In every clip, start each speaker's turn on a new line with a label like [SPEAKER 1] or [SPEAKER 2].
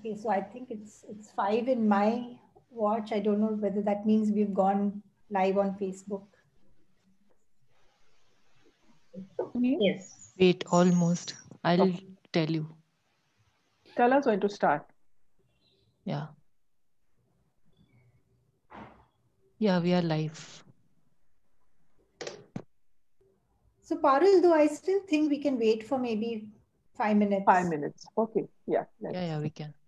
[SPEAKER 1] Okay, so I think it's 5 in my watch. I don't know whether that means we've gone live on Facebook.
[SPEAKER 2] Yes.
[SPEAKER 3] Wait, almost. I'll tell you.
[SPEAKER 4] Tell us when to start.
[SPEAKER 3] Yeah. Yeah, we are live.
[SPEAKER 1] So Parul, though I still think we can wait for maybe 5 minutes.
[SPEAKER 4] 5 minutes. Okay. Yeah.
[SPEAKER 3] Yeah, we can.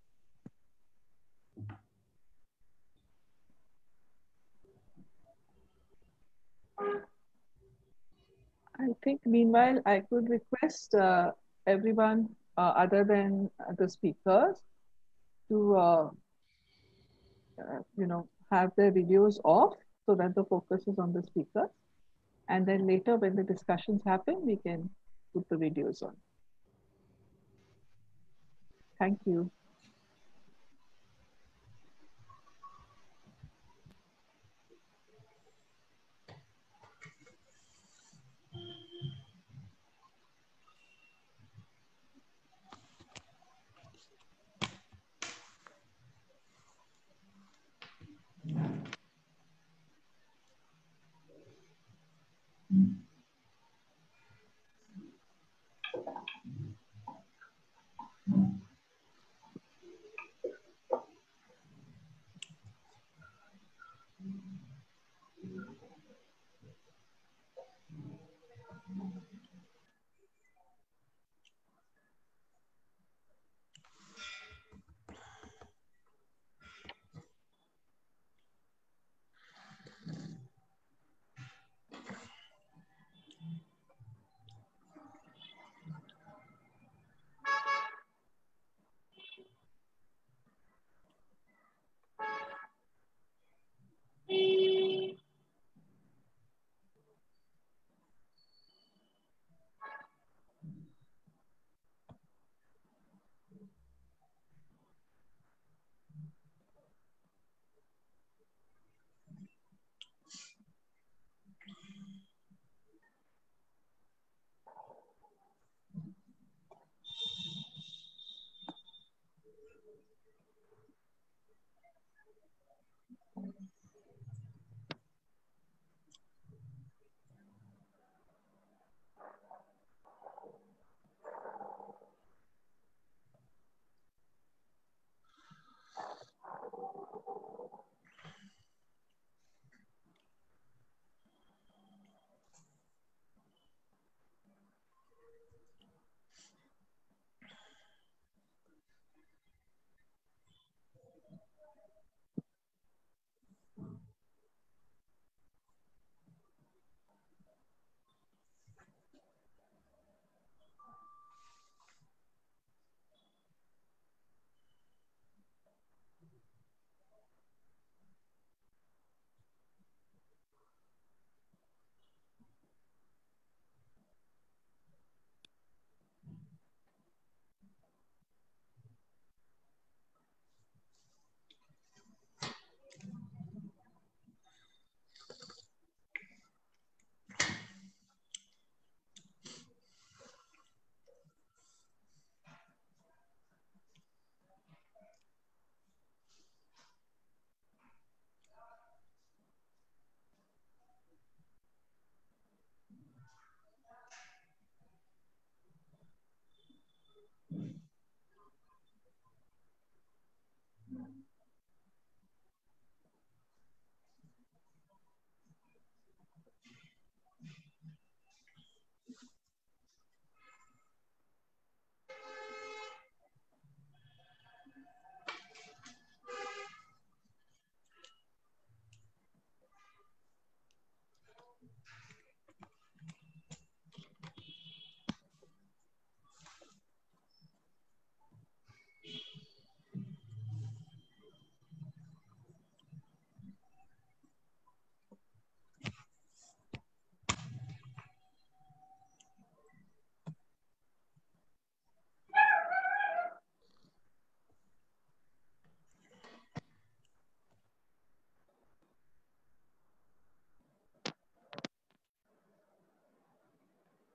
[SPEAKER 4] I think meanwhile, I could request everyone other than the speakers to, have their videos off so that the focus is on the speakers. And then later when the discussions happen, we can put the videos on. Thank you.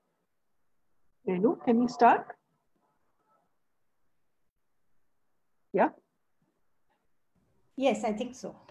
[SPEAKER 4] Renu, can you start? Yeah?
[SPEAKER 1] Yes, I think so.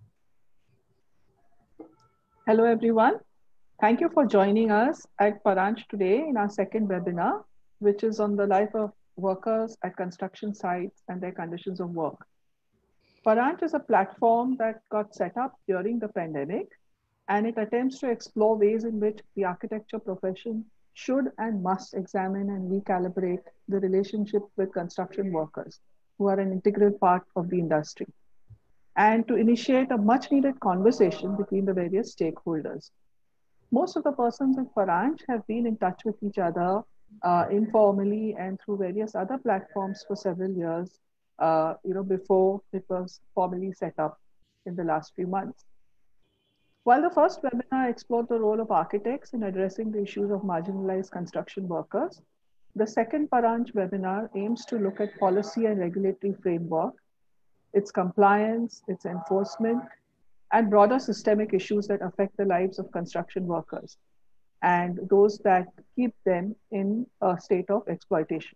[SPEAKER 4] Hello, everyone. Thank you for joining us at Paranch today in our second webinar, which is on the life of workers at construction sites and their conditions of work. Paranch is a platform that got set up during the pandemic, and it attempts to explore ways in which the architecture profession should and must examine and recalibrate the relationship with construction workers, who are an integral part of the industry, and to initiate a much needed conversation between the various stakeholders. Most of the persons in Paranch have been in touch with each other informally and through various other platforms for several years, before it was formally set up in the last few months. While the first webinar explored the role of architects in addressing the issues of marginalized construction workers, the second Paranch webinar aims to look at policy and regulatory framework, its compliance, its enforcement, and broader systemic issues that affect the lives of construction workers and those that keep them in a state of exploitation.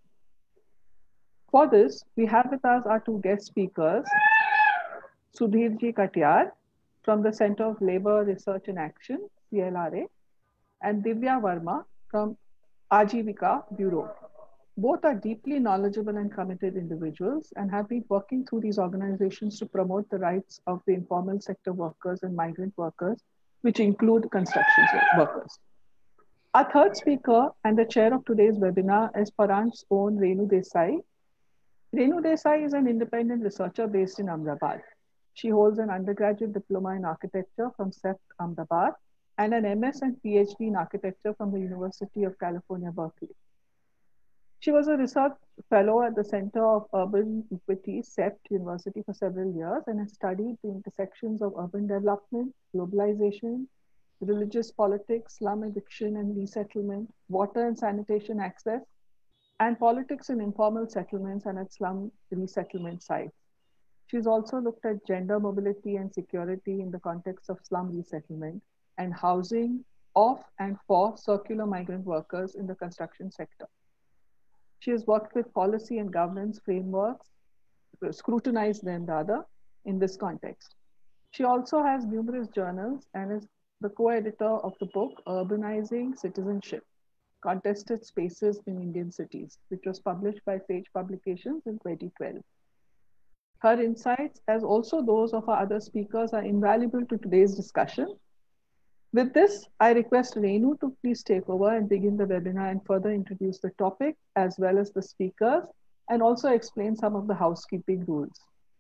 [SPEAKER 4] For this, we have with us our two guest speakers, Sudhirji Katyar from the Center of Labor Research and Action, CLRA, and Divya Verma from Ajivika Bureau. Both are deeply knowledgeable and committed individuals and have been working through these organizations to promote the rights of the informal sector workers and migrant workers, which include construction workers. Our third speaker and the chair of today's webinar is Paranch's own Renu Desai. Renu Desai is an independent researcher based in Ahmedabad. She holds an undergraduate diploma in architecture from CEFT Ahmedabad and an MS and PhD in architecture from the University of California, Berkeley. She was a research fellow at the Center of Urban Equity, CEPT University, for several years and has studied the intersections of urban development, globalization, religious politics, slum eviction and resettlement, water and sanitation access, and politics in informal settlements and at slum resettlement sites. She's also looked at gender mobility and security in the context of slum resettlement and housing of and for circular migrant workers in the construction sector. She has worked with policy and governance frameworks, scrutinized them rather, in this context. She also has numerous journals and is the co-editor of the book Urbanizing Citizenship, Contested Spaces in Indian Cities, which was published by Sage Publications in 2012. Her insights, as also those of our other speakers, are invaluable to today's discussion. With this, I request Renu to please take over and begin the webinar and further introduce the topic as well as the speakers and also explain some of the housekeeping rules.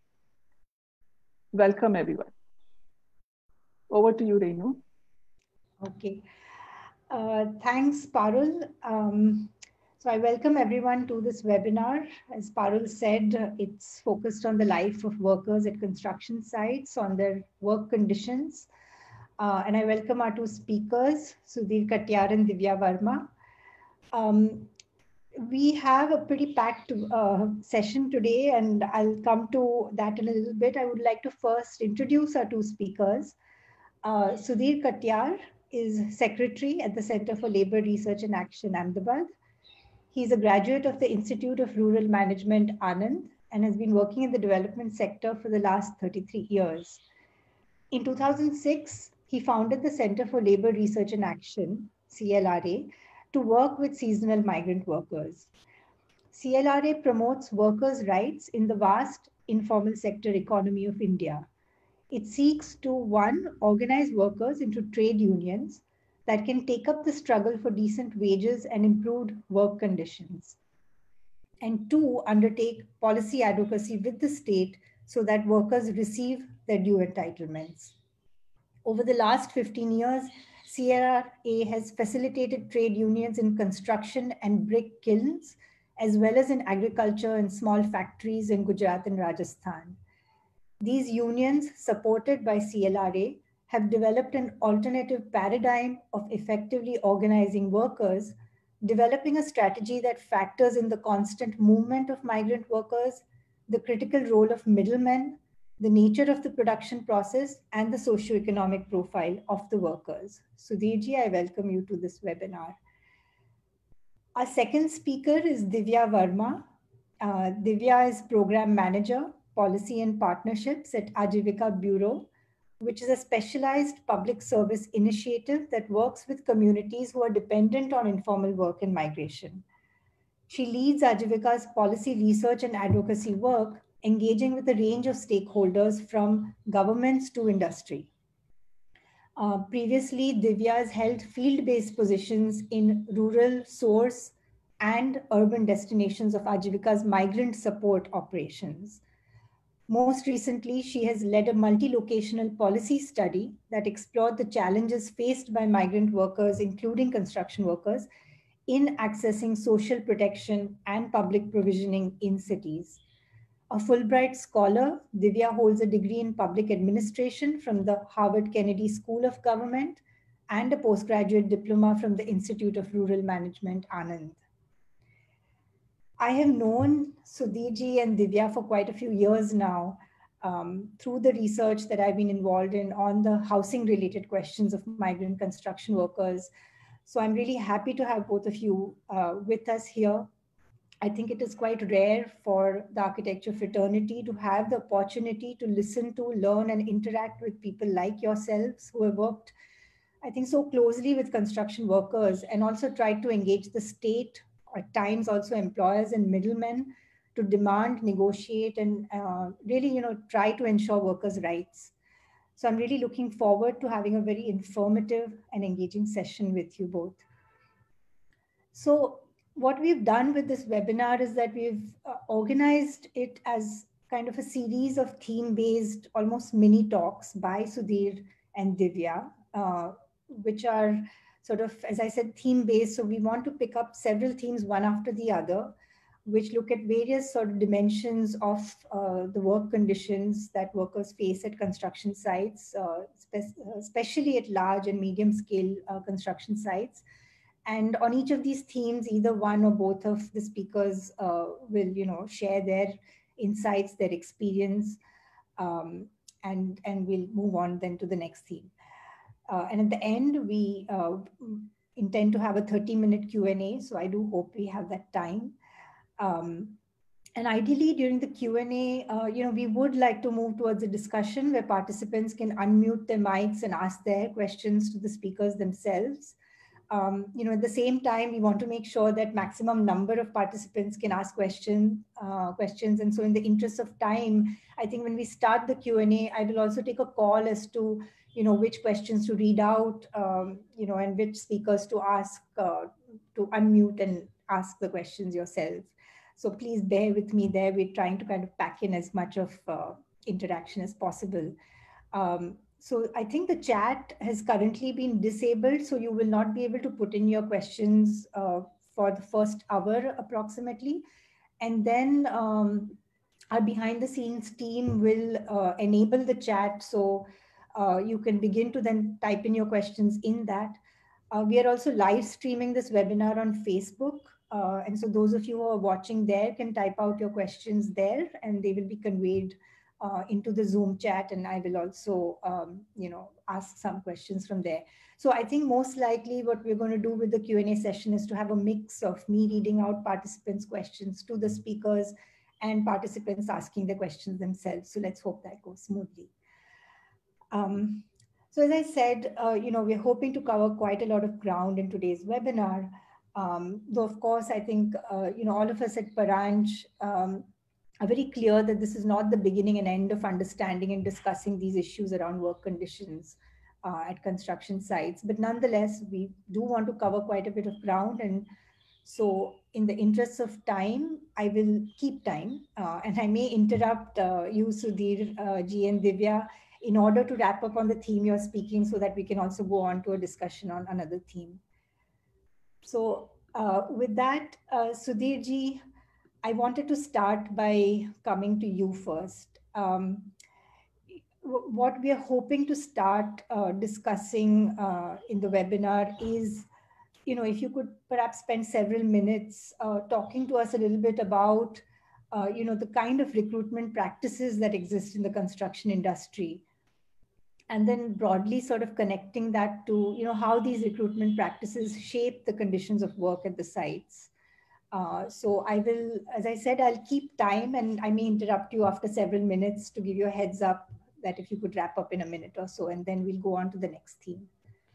[SPEAKER 4] Welcome, everyone. Over to you, Renu.
[SPEAKER 1] Okay. Thanks, Parul. So I welcome everyone to this webinar. As Parul said, it's focused on the life of workers at construction sites, on their work conditions. And I welcome our two speakers, Sudhir Katyar and Divya Verma. We have a pretty packed session today, and I'll come to that in a little bit. I would like to first introduce our two speakers. Sudhir Katyar is Secretary at the Center for Labor Research and Action, Ahmedabad. He's a graduate of the Institute of Rural Management, Anand, and has been working in the development sector for the last 33 years. In 2006, he founded the Center for Labor Research and Action, CLRA, to work with seasonal migrant workers. CLRA promotes workers' rights in the vast informal sector economy of India. It seeks to, one, organize workers into trade unions that can take up the struggle for decent wages and improved work conditions. And two, undertake policy advocacy with the state so that workers receive their due entitlements. Over the last 15 years, CLRA has facilitated trade unions in construction and brick kilns, as well as in agriculture and small factories in Gujarat and Rajasthan. These unions, supported by CLRA, have developed an alternative paradigm of effectively organizing workers, developing a strategy that factors in the constant movement of migrant workers, the critical role of middlemen, the nature of the production process, and the socioeconomic profile of the workers. Sudhirji, I welcome you to this webinar. Our second speaker is Divya Verma. Divya is Program Manager, Policy and Partnerships at Ajivika Bureau, which is a specialized public service initiative that works with communities who are dependent on informal work and migration. She leads Ajivika's policy research and advocacy work, engaging with a range of stakeholders from governments to industry. Previously, Divya has held field-based positions in rural, source, and urban destinations of Ajivika's migrant support operations. Most recently, she has led a multi-locational policy study that explored the challenges faced by migrant workers, including construction workers, in accessing social protection and public provisioning in cities. A Fulbright scholar, Divya holds a degree in public administration from the Harvard Kennedy School of Government and a postgraduate diploma from the Institute of Rural Management, Anand. I have known Sudhirji and Divya for quite a few years now through the research that I've been involved in on the housing related questions of migrant construction workers. So I'm really happy to have both of you with us here. I think it is quite rare for the architecture fraternity to have the opportunity to listen to, learn, and interact with people like yourselves who have worked, I think, so closely with construction workers and also tried to engage the state, at times also employers and middlemen, to demand, negotiate, and really, try to ensure workers' rights. So I'm really looking forward to having a very informative and engaging session with you both. So what we've done with this webinar is that we've organized it as kind of a series of theme-based, almost mini talks by Sudhir and Divya, which are sort of, as I said, theme-based. So we want to pick up several themes one after the other, which look at various sort of dimensions of the work conditions that workers face at construction sites, especially at large and medium scale construction sites. And on each of these themes, either one or both of the speakers will, share their insights, their experience, and we'll move on then to the next theme. And at the end, we intend to have a 30-minute Q&A. So I do hope we have that time. And ideally, during the Q&A, we would like to move towards a discussion where participants can unmute their mics and ask their questions to the speakers themselves. At the same time, we want to make sure that maximum number of participants can ask questions. And so in the interest of time, I think when we start the Q&A, I will also take a call as to, which questions to read out, and which speakers to ask, to unmute and ask the questions yourself. So please bear with me there. We're trying to kind of pack in as much of interaction as possible. So I think the chat has currently been disabled, so you will not be able to put in your questions for the first hour approximately. And then our behind the scenes team will enable the chat, so you can begin to then type in your questions in that. We are also live streaming this webinar on Facebook. And so those of you who are watching there can type out your questions there and they will be conveyed into the Zoom chat, and I will also, ask some questions from there. So I think most likely what we're going to do with the Q&A session is to have a mix of me reading out participants' questions to the speakers and participants asking the questions themselves. So let's hope that goes smoothly. So as I said, we're hoping to cover quite a lot of ground in today's webinar. Though, of course, I think, all of us at Paranj are very clear that this is not the beginning and end of understanding and discussing these issues around work conditions at construction sites. But nonetheless, we do want to cover quite a bit of ground. And so in the interest of time, I will keep time and I may interrupt you, Sudhir, Ji and Divya, in order to wrap up on the theme you're speaking so that we can also go on to a discussion on another theme. So with that, Sudhir Ji, I wanted to start by coming to you first. What we are hoping to start discussing in the webinar is, if you could perhaps spend several minutes talking to us a little bit about, the kind of recruitment practices that exist in the construction industry. And then broadly sort of connecting that to, how these recruitment practices shape the conditions of work at the sites. So I will, as I said, I'll keep time and I may interrupt you after several minutes to give you a heads up that if you could wrap up in a minute or so, and then we'll go on to the next theme.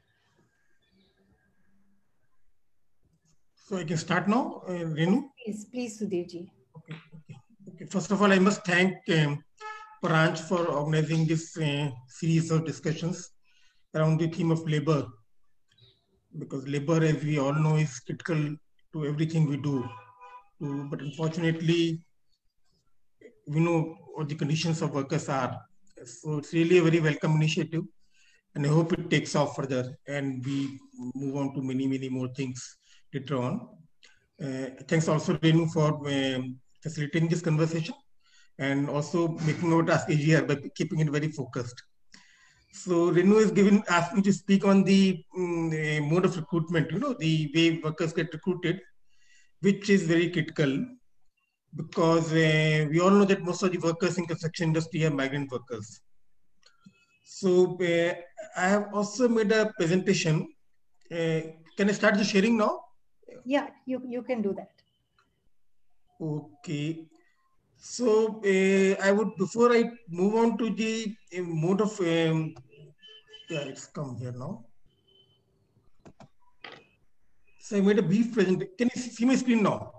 [SPEAKER 2] So I can start now, Renu?
[SPEAKER 1] Please, Sudhirji.
[SPEAKER 2] Okay. First of all, I must thank Paranj for organizing this series of discussions around the theme of labor, because labor, as we all know, is critical to everything we do. But unfortunately, we know what the conditions of workers are. So it's really a very welcome initiative, and I hope it takes off further and we move on to many, many more things later on. Thanks also, Renu, for facilitating this conversation and also making our task easier by keeping it very focused. So Renu is asked me to speak on the mode of recruitment, the way workers get recruited, which is very critical because we all know that most of the workers in construction industry are migrant workers. So I have also made a presentation. Can I start the sharing now?
[SPEAKER 1] Yeah, you can do that.
[SPEAKER 2] Okay. So I would, before I move on to the mode of, yeah, it's come here now. So I made a brief presentation. Can you see my screen now?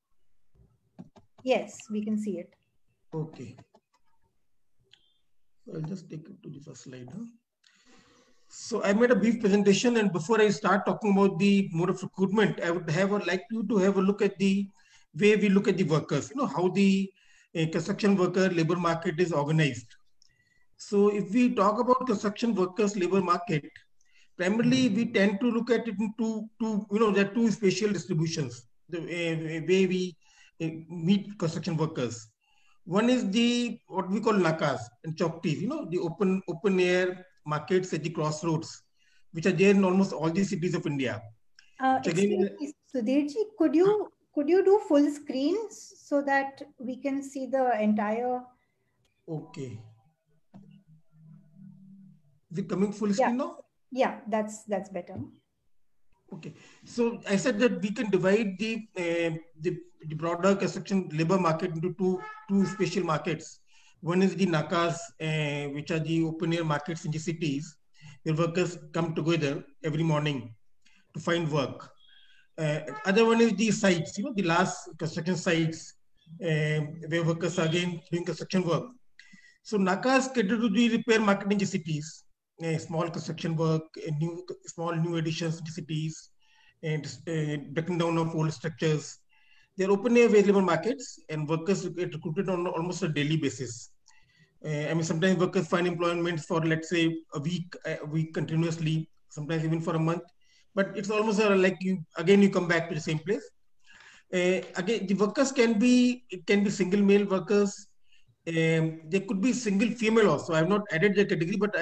[SPEAKER 1] Yes, we can see it.
[SPEAKER 2] Okay. So I'll just take it to the first slide. So I made a brief presentation, and before I start talking about the mode of recruitment, I would like you to have a look at the way we look at the workers, how the construction worker labor market is organized. So if we talk about construction workers labor market, primarily we tend to look at it in there are two spatial distributions, the way we meet construction workers. One is what we call nakas and chowkis, the open air markets at the crossroads, which are there in almost all the cities of India.
[SPEAKER 1] Excuse me, Sudhirji, could you do full screen so that we can see the entire?
[SPEAKER 2] Okay. Is it coming full screen now?
[SPEAKER 1] Yeah, that's better.
[SPEAKER 2] Okay. So I said that we can divide the broader construction labor market into two spatial markets. One is the nakas, which are the open air markets in the cities, where workers come together every morning to find work. Other one is the sites, the last construction sites, where workers are again doing construction work. So nakas cater to the repair market in the cities, small construction work, small new additions to cities, and breaking down of old structures. They're open air labor markets, and workers get recruited on almost a daily basis. Sometimes workers find employment for, let's say, a week continuously, sometimes even for a month. But it's almost like you come back to the same place. Again, the workers can be single male workers. They could be single female also. I have not added the category, but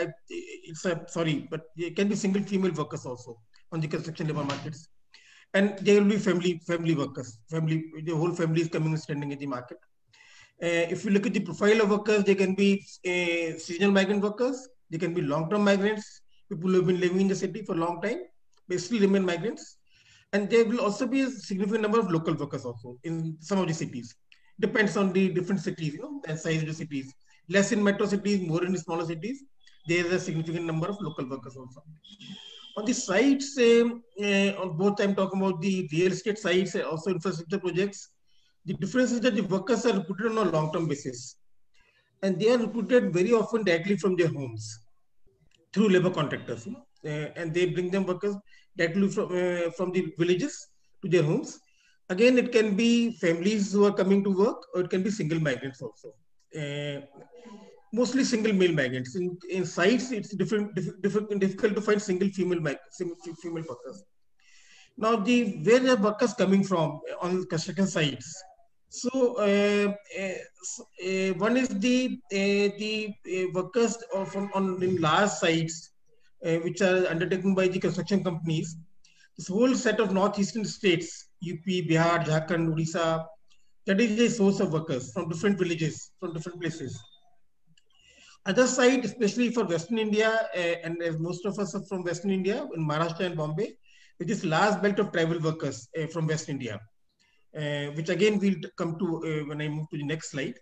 [SPEAKER 2] but they can be single female workers also on the construction labor markets. And they will be family workers. The whole family is coming and standing in the market. If you look at the profile of workers, they can be seasonal migrant workers. They can be long-term migrants, people who have been living in the city for a long time, but still remain migrants. And there will also be a significant number of local workers also in some of the cities. Depends on the different cities, and size of the cities. Less in metro cities, more in smaller cities. There is a significant number of local workers also. On the sites, on both I'm talking about the real estate sites, also infrastructure projects. The difference is that the workers are recruited on a long-term basis. And they are recruited very often directly from their homes through labor contractors. And they bring them workers directly from the villages to their homes. Again, it can be families who are coming to work, or it can be single migrants also. Mostly single male migrants. In sites, it's difficult to find single female workers. Now, where the workers coming from on construction sites? So one is the workers in large sites, which are undertaken by the construction companies. This whole set of northeastern states, UP, Bihar, Jharkhand, Odisha, that is a source of workers from different villages, from different places. Other side, especially for Western India, and as most of us are from Western India, in Maharashtra and Bombay, it is large belt of tribal workers from West India. which again we'll come to when I move to the next slide.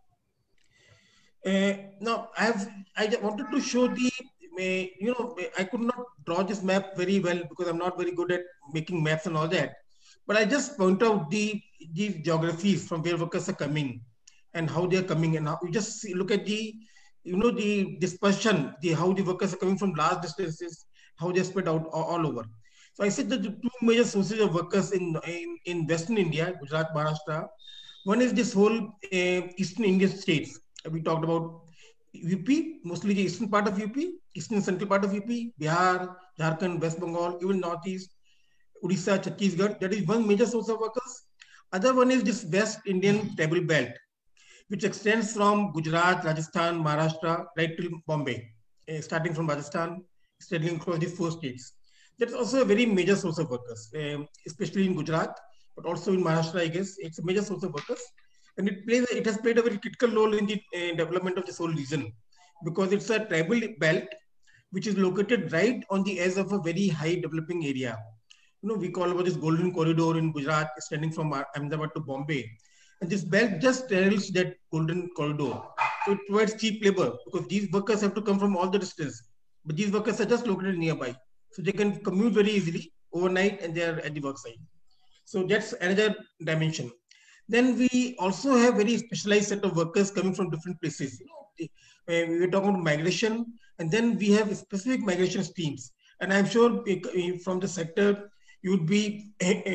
[SPEAKER 2] Now, I just wanted to show the, I could not draw this map very well because I'm not very good at making maps and all that. But I just point out the geographies from where workers are coming and how they are coming, and how you just look at the, the dispersion, how the workers are coming from large distances, how they're spread out all over. So I said that the two major sources of workers in Western India, Gujarat, Maharashtra, one is this whole Eastern Indian states. We talked about UP, mostly the eastern part of UP, eastern central part of UP, Bihar, Jharkhand, West Bengal, even Northeast, Odisha, Chhattisgarh. That is one major source of workers. Other one is this West Indian tribal belt, which extends from Gujarat, Rajasthan, Maharashtra, right till Bombay, starting from Rajasthan, extending across the 4 states. That's also a very major source of workers, especially in Gujarat, but also in Maharashtra, I guess. It's a major source of workers. And it has played a very critical role in the development of this whole region, because it's a tribal belt which is located right on the edge of a very high developing area. We call about this golden corridor in Gujarat, extending from Ahmedabad to Bombay. And this belt just straddles that golden corridor. So it provides cheap labor because these workers have to come from all the distance. But these workers are just located nearby. So they can commute very easily overnight and they are at the work site. So that's another dimension. Then we also have very specialized set of workers coming from different places. We were talking about migration, and then we have specific migration streams. And I'm sure from the sector, you would be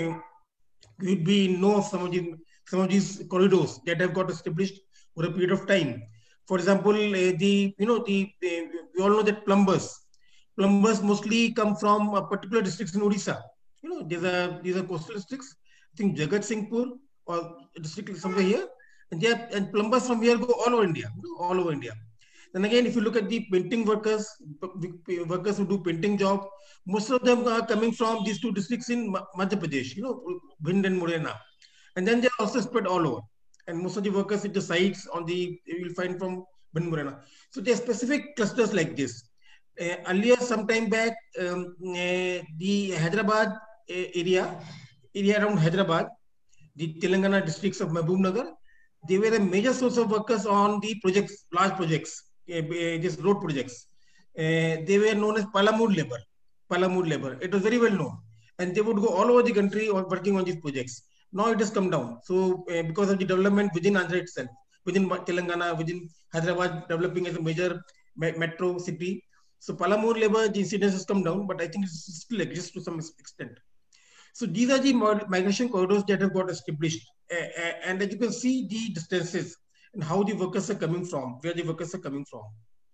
[SPEAKER 2] know of some of these corridors that have got established over a period of time. For example, we all know that plumbers mostly come from particular districts in Odisha. These are coastal districts. I think Jagat Singhpur or district somewhere here, and plumbers from here go all over India, all over India. Then again, if you look at the painting workers who do painting job, most of them are coming from these 2 districts in Madhya Pradesh, Bhind and Morena. And then they're also spread all over. And most of the workers at the sites you will find from Bhind, Morena. So there are specific clusters like this. Earlier, some time back, the Hyderabad area around Hyderabad, the Telangana districts of Mahbubnagar, they were a major source of workers on the projects, large projects, these road projects. They were known as Palamur labor. It was very well known. And they would go all over the country working on these projects. Now it has come down. So because of the development within Andhra itself, within Telangana, within Hyderabad developing as a major metro city. So Palamur labor, the incidence has come down, but I think it still exists to some extent. So these are the migration corridors that have got established. And as you can see the distances and how the workers are coming from, where the workers are coming from.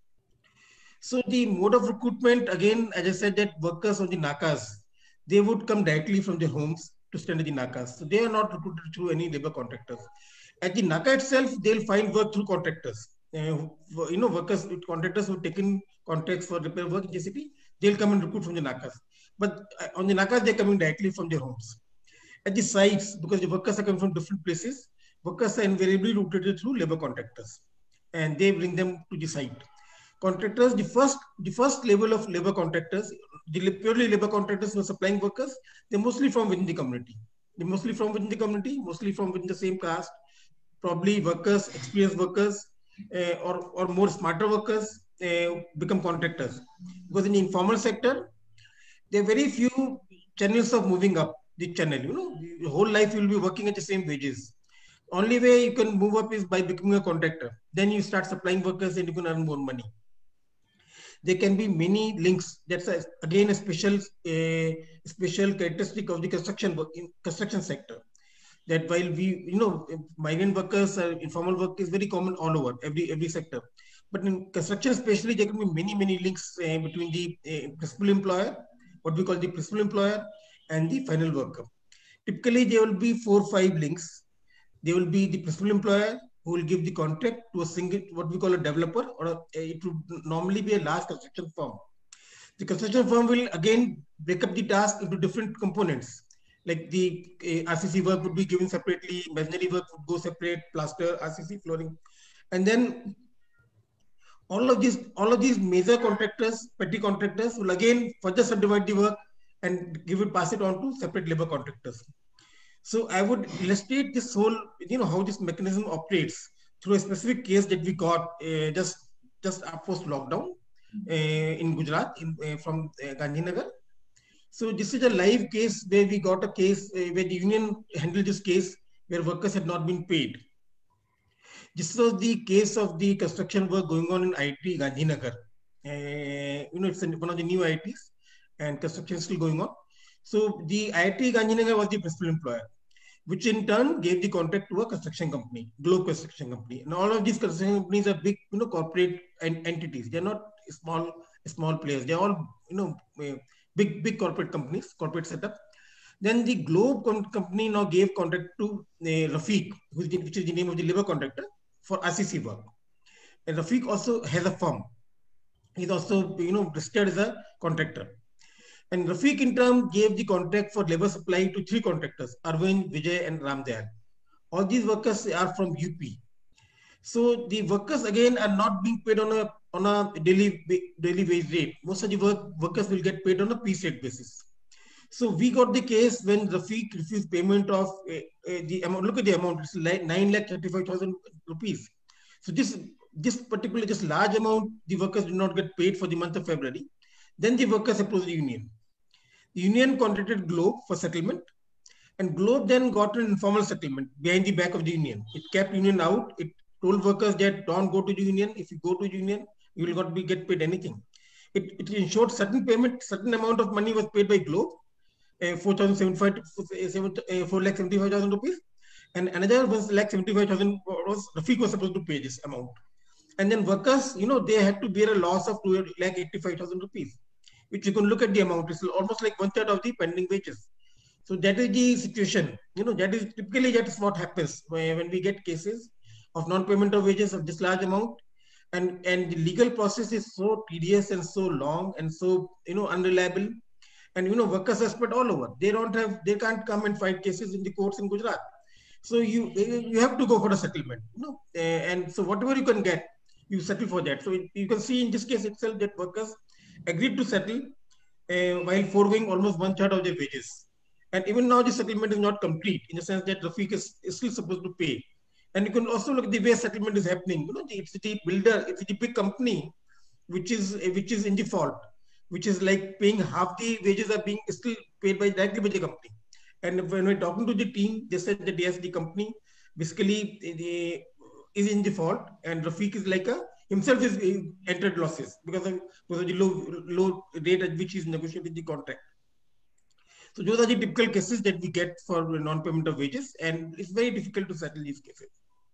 [SPEAKER 2] So the mode of recruitment, again, as I said, that workers on the Nakas, they would come directly from their homes to stand at the Nakas. So they are not recruited through any labor contractors. At the Naka itself, they'll find work through contractors. Workers, contractors who have taken contracts for repair work in JCP, they'll come and recruit from the Nakas. But on the Nakas, they're coming directly from their homes. At the sites, because the workers are coming from different places, workers are invariably recruited through labor contractors. And they bring them to the site. Contractors, the first level of labor contractors, the purely labor contractors who are supplying workers, they're mostly from within the community. Mostly from within the same caste, probably workers, experienced workers, or more smarter workers become contractors. Because in the informal sector, there are very few channels of moving up the channel. Your whole life you'll be working at the same wages. Only way you can move up is by becoming a contractor. Then you start supplying workers and you can earn more money. There can be many links. That's again a special characteristic of the construction sector. That while migrant workers, informal work is very common all over every sector. But in construction especially, there can be many links between the principal employer, what we call the principal employer, and the final worker. Typically, there will be 4 or 5 links. There will be the principal employer who will give the contract to a single, what we call a developer, or it would normally be a large construction firm. The construction firm will again break up the task into different components. Like the RCC work would be given separately, masonry work would go separate, plaster, RCC, flooring. And then all of these major contractors, petty contractors will again further subdivide the work and pass it on to separate labor contractors. So I would illustrate this whole, how this mechanism operates through a specific case that we got just post lockdown in Gujarat, from Gandhinagar. So this is a live case where we got a case where the union handled this case where workers had not been paid. This was the case of the construction work going on in IIT Gandhinagar. It's one of the new IITs, and construction is still going on. So the IIT Gandhinagar was the principal employer, which in turn gave the contract to a construction company, Globe Construction Company. And all of these construction companies are big, corporate entities. They're not small players. They're all, big corporate companies, corporate setup. Then the Globe company now gave contract to Rafiq, which is the name of the labor contractor, for RCC work. And Rafiq also has a firm. He's also, registered as a contractor. And Rafiq in turn gave the contract for labor supply to 3 contractors, Arvind, Vijay, and Ramdayal. All these workers are from UP. So the workers again are not being paid on a daily wage rate. Most of the workers will get paid on a piece rate basis. So we got the case when Rafiq refused payment of the amount. Look at the amount; it's like 9,35,000 rupees. So this particular large amount, the workers did not get paid for the month of February. Then the workers approached the union. The union contacted Globe for settlement, and Globe then got an informal settlement behind the back of the union. It kept union out. It told workers that don't go to the union. If you go to the union, you will not get paid anything. It ensured certain amount of money was paid by Globe. 4,75,000 rupees, and another was 75,000 Rafiq was supposed to pay this amount. And then workers, they had to bear a loss of 2,85,000 rupees, which you can look at the amount. It's almost like 1/3 of the pending wages. So that is the situation. That is what happens when we get cases of non-payment of wages of this large amount, and the legal process is so tedious and so long and so unreliable. And workers are spread all over. They can't come and fight cases in the courts in Gujarat. So you have to go for a settlement. And so whatever you can get, you settle for that. So you can see in this case itself that workers agreed to settle while foregoing almost 1/3 of their wages. And even now the settlement is not complete, in the sense that Rafiq is still supposed to pay. And you can also look at the way settlement is happening. It's the builder, it's the big company which is in default, which is like paying half the wages are being still paid directly by the company. And when we're talking to the team, they said that yes, the company basically is in default, and Rafiq is himself is entered losses because of the low rate at which he's negotiated the contract. So those are the typical cases that we get for non-payment of wages, and it's very difficult to settle these cases.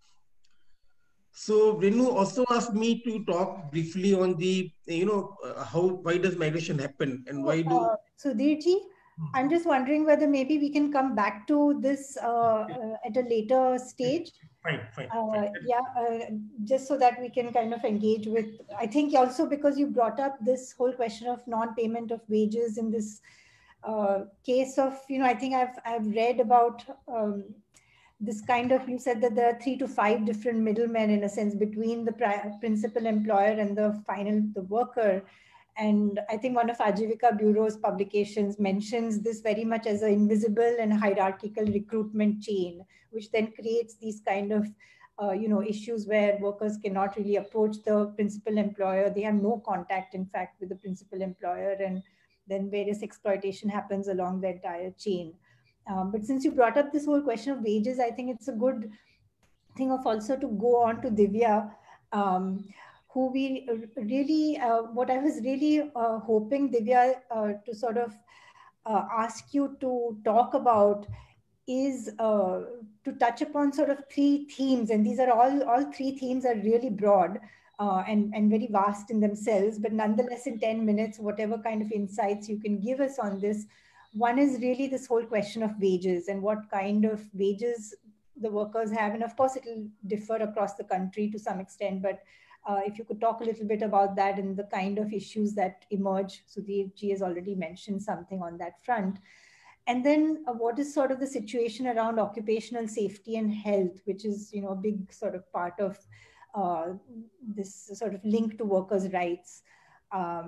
[SPEAKER 2] So Renu also asked me to talk briefly on the, why does migration happen and why do...
[SPEAKER 1] Sudhirji, I'm just wondering whether maybe we can come back to this at a later stage.
[SPEAKER 2] Fine.
[SPEAKER 1] Just so that we can kind of engage with, I think also because you brought up this whole question of non-payment of wages in this case of, I think I've read about this kind of, you said that there are 3 to 5 different middlemen in a sense between the principal employer and the worker. And I think one of Ajivika Bureau's publications mentions this very much as an invisible and hierarchical recruitment chain, which then creates these kind of issues where workers cannot really approach the principal employer. They have no contact, in fact, with the principal employer, and then various exploitation happens along the entire chain. But since you brought up this whole question of wages, I think it's a good thing of also to go on to Divya, who we really, what I was really hoping, Divya, to sort of ask you to talk about is to touch upon sort of 3 themes. And these are all 3 themes are really broad and very vast in themselves, but nonetheless in 10 minutes, whatever kind of insights you can give us on this. One is really this whole question of wages and what kind of wages the workers have. And of course, it will differ across the country to some extent, but if you could talk a little bit about that and the kind of issues that emerge. Sudhirji has already mentioned something on that front. And then what is sort of the situation around occupational safety and health, which is, a big sort of part of this sort of link to workers' rights.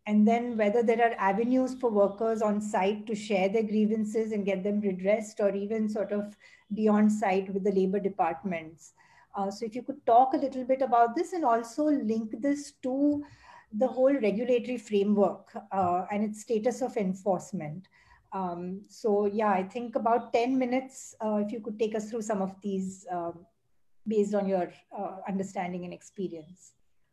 [SPEAKER 1] and then whether there are avenues for workers on site to share their grievances and get them redressed, or even sort of be on site with the labor departments. So if you could talk a little bit about this and also link this to the whole regulatory framework and its status of enforcement. So yeah, I think about 10 minutes, if you could take us through some of these based on your understanding and experience.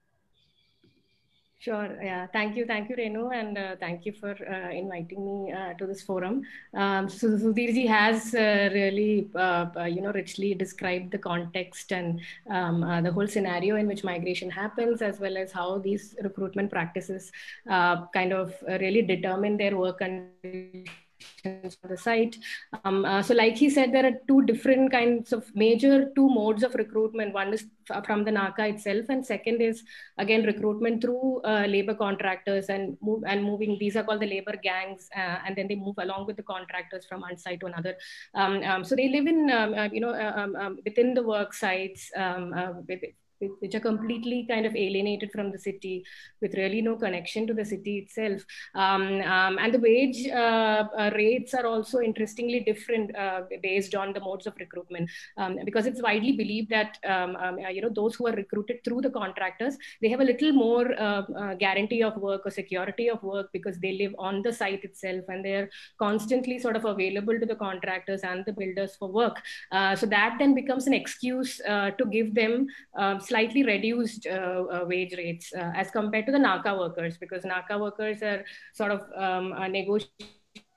[SPEAKER 5] Sure. Yeah. Thank you, Renu, and thank you for inviting me to this forum. So Sudhirji has really, richly described the context and the whole scenario in which migration happens, as well as how these recruitment practices kind of really determine their work conditions on the site. So like he said, there are two different kinds of two modes of recruitment. One is from the NACA itself, and second is again recruitment through labor contractors and moving. These are called the labor gangs, and then they move along with the contractors from one site to another. So they live in within the work sites, which are completely kind of alienated from the city, with really no connection to the city itself. And the wage rates are also interestingly different based on the modes of recruitment, because it's widely believed that those who are recruited through the contractors, they have a little more guarantee of work or security of work, because they live on the site itself and they're constantly sort of available to the contractors and the builders for work. So that then becomes an excuse to give them slightly reduced wage rates as compared to the NACA workers, because NACA workers are sort of negotiating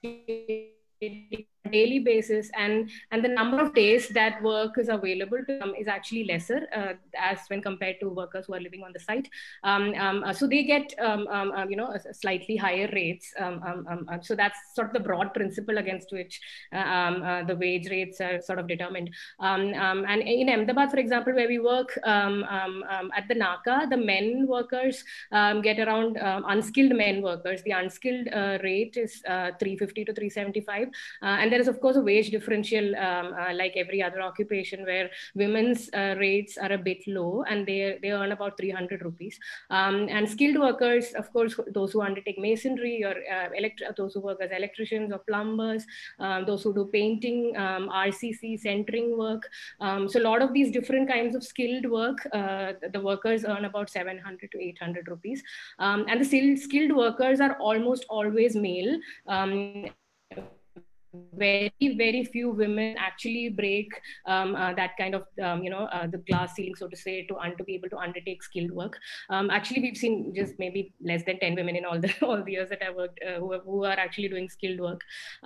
[SPEAKER 5] daily basis, and the number of days that work is available to them is actually lesser as when compared to workers who are living on the site. So they get slightly higher rates. So that's sort of the broad principle against which the wage rates are sort of determined. And in Ahmedabad, for example, where we work at the NACA, the men workers get around unskilled men workers. The unskilled rate is 350 to 375, and there is of course a wage differential like every other occupation, where women's rates are a bit low and they earn about 300 rupees. And skilled workers, of course, those who undertake masonry or those who work as electricians or plumbers, those who do painting, RCC, centering work. So a lot of these different kinds of skilled work, the workers earn about 700 to 800 rupees. And the skilled workers are almost always male. Very, very few women actually break that kind of, the glass ceiling, so to say, to be able to undertake skilled work. Actually, we've seen just maybe less than 10 women in all the years that I worked who are actually doing skilled work.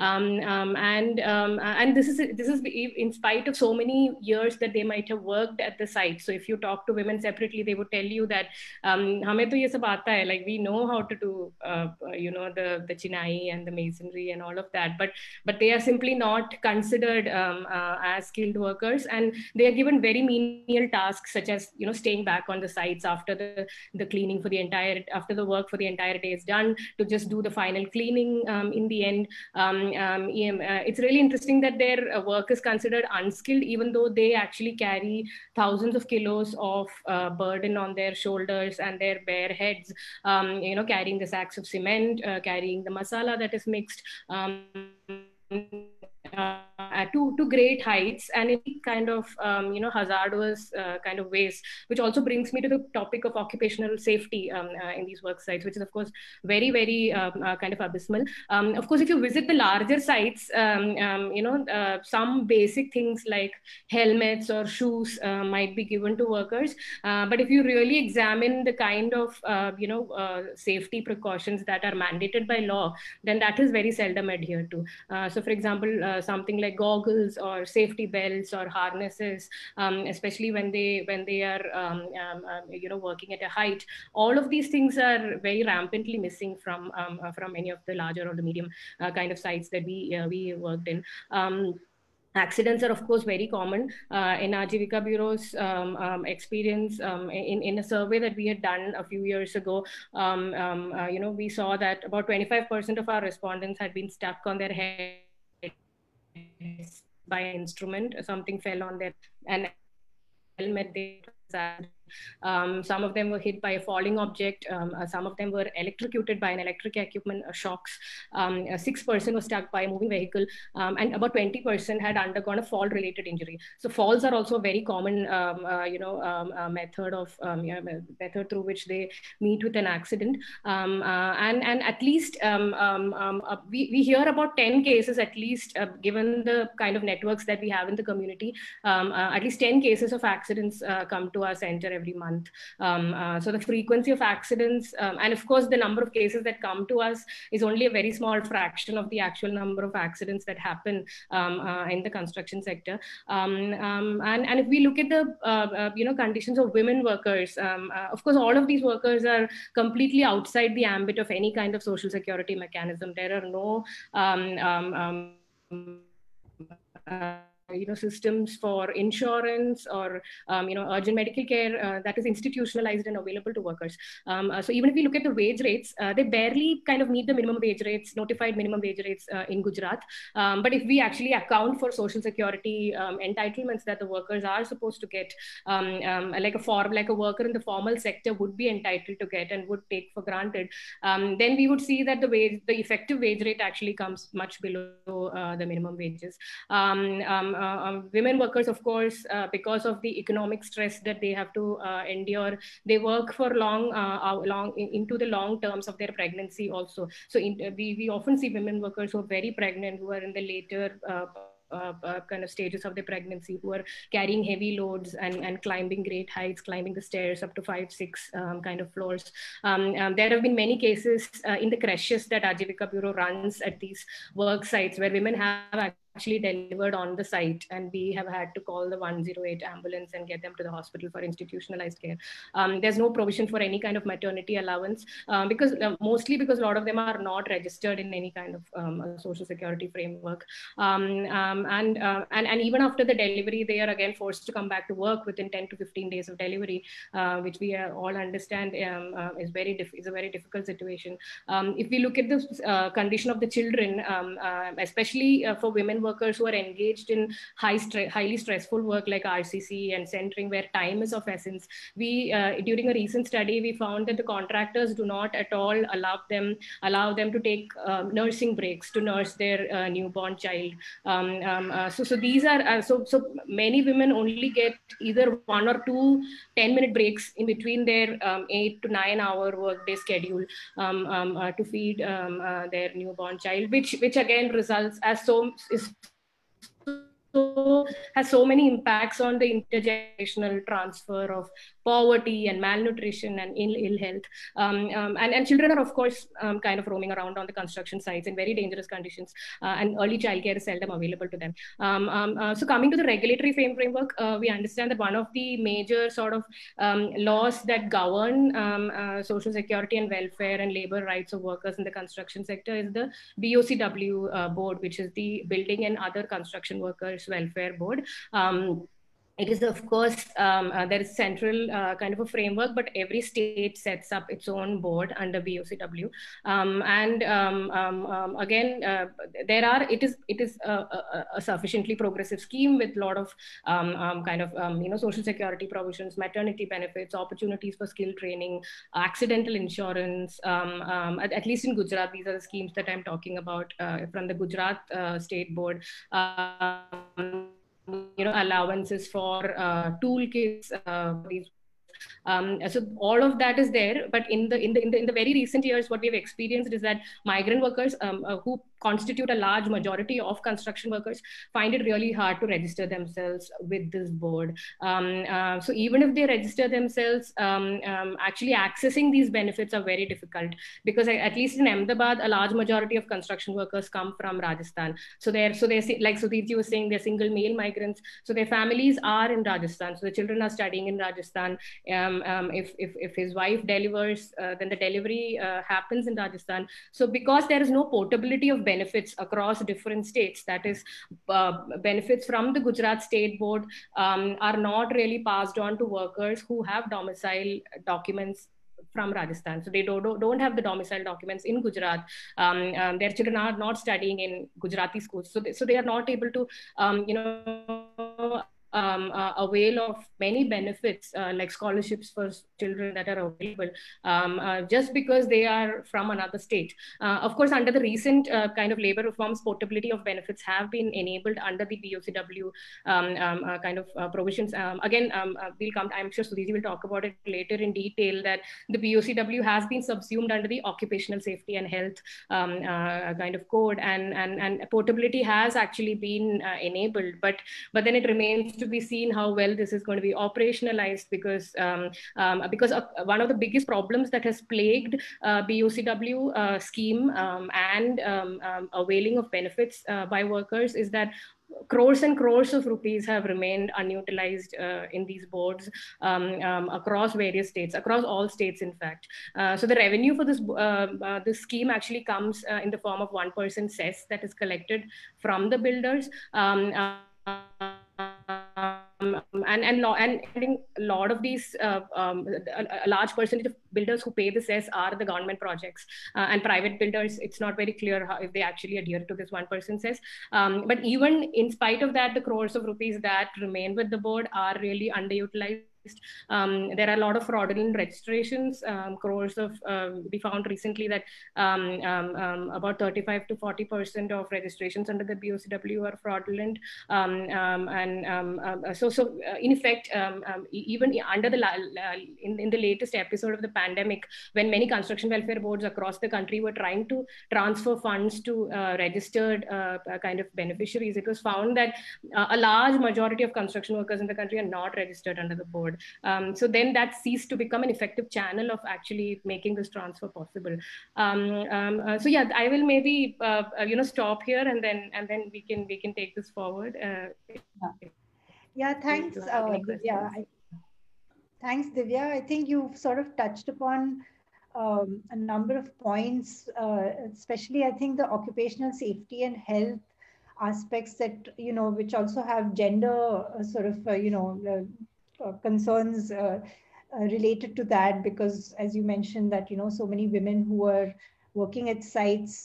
[SPEAKER 5] And this is in spite of so many years that they might have worked at the site. So if you talk to women separately, they would tell you that hame to ye sab aata hai, like we know how to do the chinai and the masonry and all of that, but they are simply not considered as skilled workers, and they are given very menial tasks, such as staying back on the sites after the cleaning after the work for the entire day is done, to just do the final cleaning in the end. It's really interesting that their work is considered unskilled, even though they actually carry thousands of kilos of burden on their shoulders and their bare heads, carrying the sacks of cement, carrying the masala that is mixed to great heights and in kind of hazardous kind of ways, which also brings me to the topic of occupational safety in these work sites, which is of course very, very kind of abysmal. Of course, if you visit the larger sites, some basic things like helmets or shoes might be given to workers, but if you really examine the kind of safety precautions that are mandated by law, then that is very seldom adhered to. So for example, something like goggles or safety belts or harnesses, especially when they are working at a height, all of these things are very rampantly missing from any of the larger or the medium kind of sites that we worked in. Accidents are, of course, very common. In our Jivika Bureau's experience, in a survey that we had done a few years ago, we saw that about 25% of our respondents had been stuck on their head by an instrument. Something fell on their and helmet. Some of them were hit by a falling object. Some of them were electrocuted by an electric equipment shocks. 6% was struck by a moving vehicle, and about 20% had undergone a fall-related injury. So falls are also a very common, method through which they meet with an accident. And at least we hear about 10 cases at least, given the kind of networks that we have in the community. At least 10 cases of accidents come to our center every month. So the frequency of accidents, and of course the number of cases that come to us is only a very small fraction of the actual number of accidents that happen in the construction sector. And if we look at the conditions of women workers, of course all of these workers are completely outside the ambit of any kind of social security mechanism. There are no systems for insurance or urgent medical care that is institutionalized and available to workers. So even if we look at the wage rates, they barely kind of meet the minimum wage rates, notified minimum wage rates in Gujarat. But if we actually account for social security entitlements that the workers are supposed to get, like a worker in the formal sector would be entitled to get and would take for granted, then we would see that the effective wage rate actually comes much below the minimum wages. Women workers, of course, because of the economic stress that they have to endure, they work for into the long terms of their pregnancy also. So we often see women workers who are very pregnant, who are in the later kind of stages of their pregnancy, who are carrying heavy loads and climbing great heights, climbing the stairs up to 5-6 kind of floors. There have been many cases in the creches that Ajivika Bureau runs at these work sites where women have actually delivered on the site, and we have had to call the 108 ambulance and get them to the hospital for institutionalized care. There's no provision for any kind of maternity allowance mostly because a lot of them are not registered in any kind of social security framework. And even after the delivery, they are again forced to come back to work within 10 to 15 days of delivery, which we all understand is a very difficult situation. If we look at the condition of the children, especially for women workers who are engaged in highly stressful work like RCC and centering, where time is of essence, during a recent study, we found that the contractors do not at all allow them to take nursing breaks to nurse their newborn child. So these are so many women only get either 1 or 2 10-minute breaks in between their 8 to 9 hour workday schedule to feed their newborn child, which again results has so many impacts on the intergenerational transfer of poverty and malnutrition and ill health. And children are, of course, kind of roaming around on the construction sites in very dangerous conditions, and early childcare is seldom available to them. So coming to the regulatory framework, we understand that one of the major sort of laws that govern social security and welfare and labor rights of workers in the construction sector is the BOCW board, which is the Building and Other Construction Workers Welfare Board. It is, of course, there is central kind of a framework, but every state sets up its own board under BOCW. Again, it is a sufficiently progressive scheme with a lot of social security provisions, maternity benefits, opportunities for skill training, accidental insurance. At least in Gujarat, these are the schemes that I'm talking about from the Gujarat State Board. Allowances for toolkits, these. So all of that is there, but in the very recent years, what we've experienced is that migrant workers who constitute a large majority of construction workers find it really hard to register themselves with this board. So even if they register themselves, actually accessing these benefits are very difficult, because at least in Ahmedabad, a large majority of construction workers come from Rajasthan. So they're like Sudhirji was saying, they're single male migrants. So their families are in Rajasthan. So the children are studying in Rajasthan. If his wife delivers, then the delivery happens in Rajasthan. So because there is no portability of benefits across different states, that is, benefits from the Gujarat State Board are not really passed on to workers who have domicile documents from Rajasthan. So they don't have the domicile documents in Gujarat. Their children are not studying in Gujarati schools. So they are not able to, avail of many benefits like scholarships for children that are available just because they are from another state. Of course, under the recent kind of labor reforms, portability of benefits have been enabled under the BOCW kind of provisions. Again, we'll come, I'm sure Sudhiji will talk about it later in detail, that the BOCW has been subsumed under the Occupational Safety and Health kind of code, and portability has actually been enabled, but then it remains to be seen how well this is going to be operationalized, because one of the biggest problems that has plagued BOCW scheme and availing of benefits by workers is that crores and crores of rupees have remained unutilized in these boards across various states, across all states, in fact. So the revenue for this scheme actually comes in the form of 1% cess that is collected from the builders. And a lot of these, a large percentage of builders who pay the cess are the government projects, and private builders, it's not very clear if they actually adhere to this 1% cess. But even in spite of that, the crores of rupees that remain with the board are really underutilized. There are a lot of fraudulent registrations. Crores of, we found recently that about 35 to 40% of registrations under the BOCW are fraudulent. So in effect, even under the in the latest episode of the pandemic, when many construction welfare boards across the country were trying to transfer funds to registered kind of beneficiaries, it was found that a large majority of construction workers in the country are not registered under the board. So then that ceased to become an effective channel of actually making this transfer possible. So yeah, I will maybe stop here, and then we can take this forward.
[SPEAKER 1] Yeah, thanks, Divya. Thanks, Divya. I think you've sort of touched upon a number of points, especially I think the occupational safety and health aspects that, which also have gender sort of, concerns related to that, because as you mentioned that, so many women who are working at sites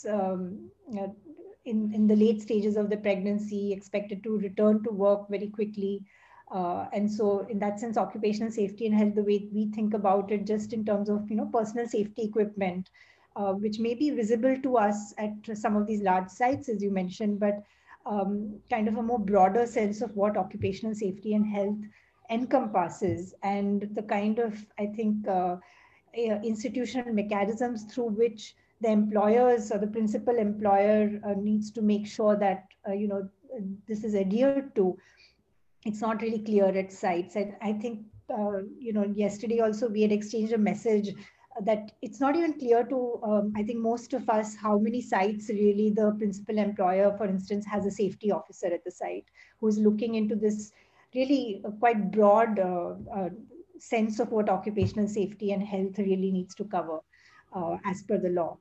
[SPEAKER 1] in the late stages of the pregnancy expected to return to work very quickly. And so in that sense, occupational safety and health, the way we think about it, just in terms of, personal safety equipment, which may be visible to us at some of these large sites, as you mentioned, but kind of a more broader sense of what occupational safety and health encompasses, and the kind of, I think, institutional mechanisms through which the employers or the principal employer needs to make sure that, this is adhered to. It's not really clear at sites. And I think, yesterday also we had exchanged a message that it's not even clear to, I think, most of us, how many sites really the principal employer, for instance, has a safety officer at the site who's looking into this really quite broad sense of what occupational safety and health really needs to cover as per the law.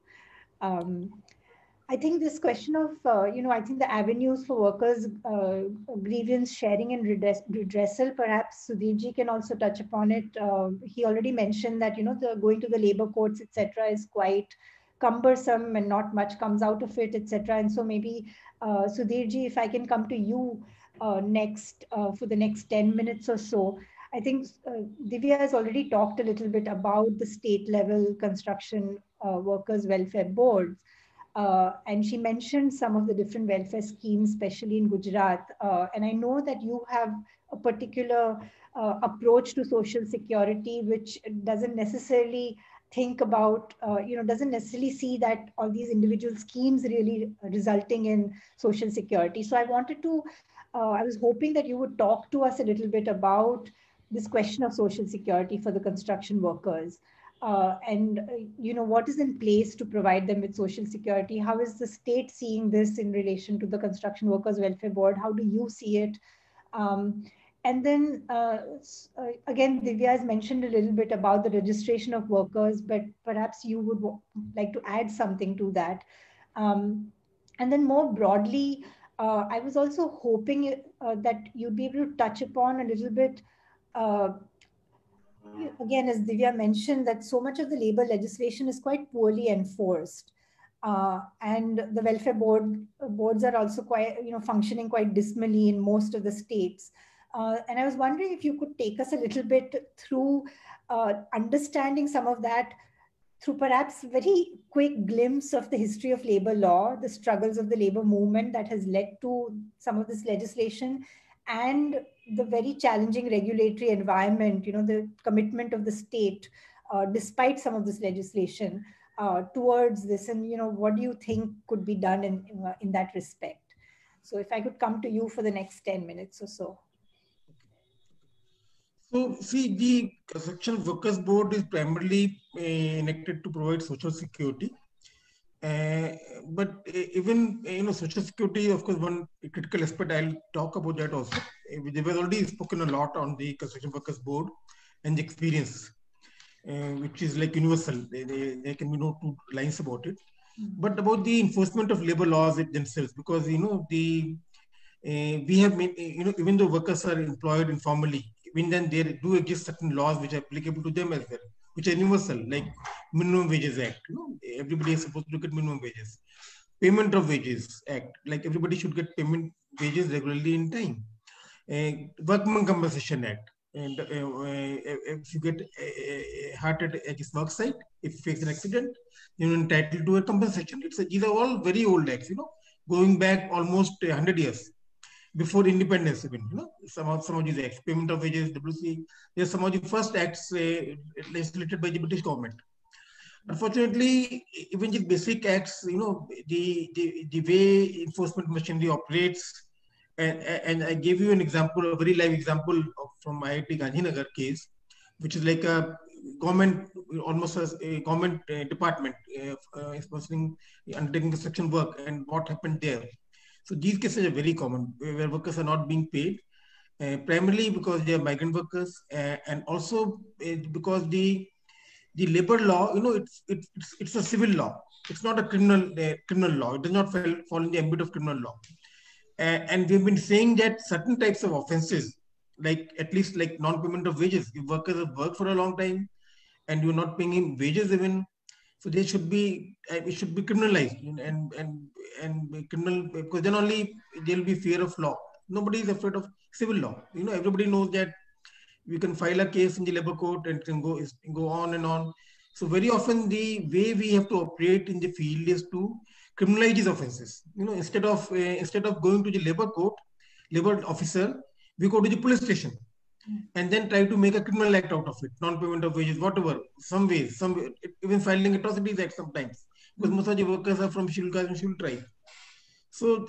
[SPEAKER 1] I think this question of, I think the avenues for workers' grievance sharing and redressal, perhaps Sudhirji can also touch upon it. He already mentioned that, the going to the labor courts, etc., is quite cumbersome and not much comes out of it, etc. And so maybe, Sudhirji, if I can come to you next for the next 10 minutes or so. I think Divya has already talked a little bit about the state level construction workers welfare boards. And she mentioned some of the different welfare schemes, especially in Gujarat. And I know that you have a particular approach to social security, which doesn't necessarily think about, doesn't necessarily see that all these individual schemes really resulting in social security. So I wanted to, I was hoping that you would talk to us a little bit about this question of social security for the construction workers. And what is in place to provide them with social security? How is the state seeing this in relation to the Construction Workers Welfare Board? How do you see it? And then again, Divya has mentioned a little bit about the registration of workers, but perhaps you would like to add something to that. And then more broadly, I was also hoping that you'd be able to touch upon a little bit, again, as Divya mentioned, that so much of the labor legislation is quite poorly enforced. And the welfare boards are also quite, functioning quite dismally in most of the states. And I was wondering if you could take us a little bit through understanding some of that through perhaps a very quick glimpse of the history of labor law, the struggles of the labor movement that has led to some of this legislation, and the very challenging regulatory environment, the commitment of the state, despite some of this legislation, towards this. And, what do you think could be done in that respect? So if I could come to you for the next 10 minutes or so.
[SPEAKER 2] So, see, the Construction Workers Board is primarily enacted to provide social security. But even, social security, of course, one critical aspect. I'll talk about that also. They were already spoken a lot on the Construction Workers Board and the experience, which is like universal. There can be no two lines about it. But about the enforcement of labor laws themselves, because, we have made, even though workers are employed informally, even then there do exist certain laws which are applicable to them as well, which are universal, like Minimum Wages Act. Everybody is supposed to get minimum wages. Payment of Wages Act, like everybody should get payment wages regularly in time. Workman Compensation Act, and if you get hurt at his work site, if you face an accident, you're entitled to a compensation. These are all very old acts, going back almost 100 years. Before independence, even, some of these acts, Payment of Wages, WC, they're some of the first acts legislated by the British government. Unfortunately, even these basic acts, the way enforcement machinery operates, and I gave you an example, a very live example from IIT Gandhinagar case, which is like a government, almost as a government department undertaking construction work, and what happened there. So these cases are very common, where workers are not being paid, primarily because they are migrant workers, and also because the labor law, it's a civil law. It's not a criminal law. It does not fall in the ambit of criminal law. And we've been saying that certain types of offenses, like at least like non-payment of wages, if workers have worked for a long time and you're not paying him wages even, so they should be, it should be criminalized and criminal, because then only there will be fear of law. Nobody is afraid of civil law. Everybody knows that we can file a case in the labor court and it can go on and on. So very often the way we have to operate in the field is to criminalize these offenses. Instead of going to the labor court, labor officer, we go to the police station and then try to make a criminal act out of it, non-payment of wages, whatever, some ways, even filing atrocities act sometimes, because most of the workers are from scheduled caste and scheduled tribe. So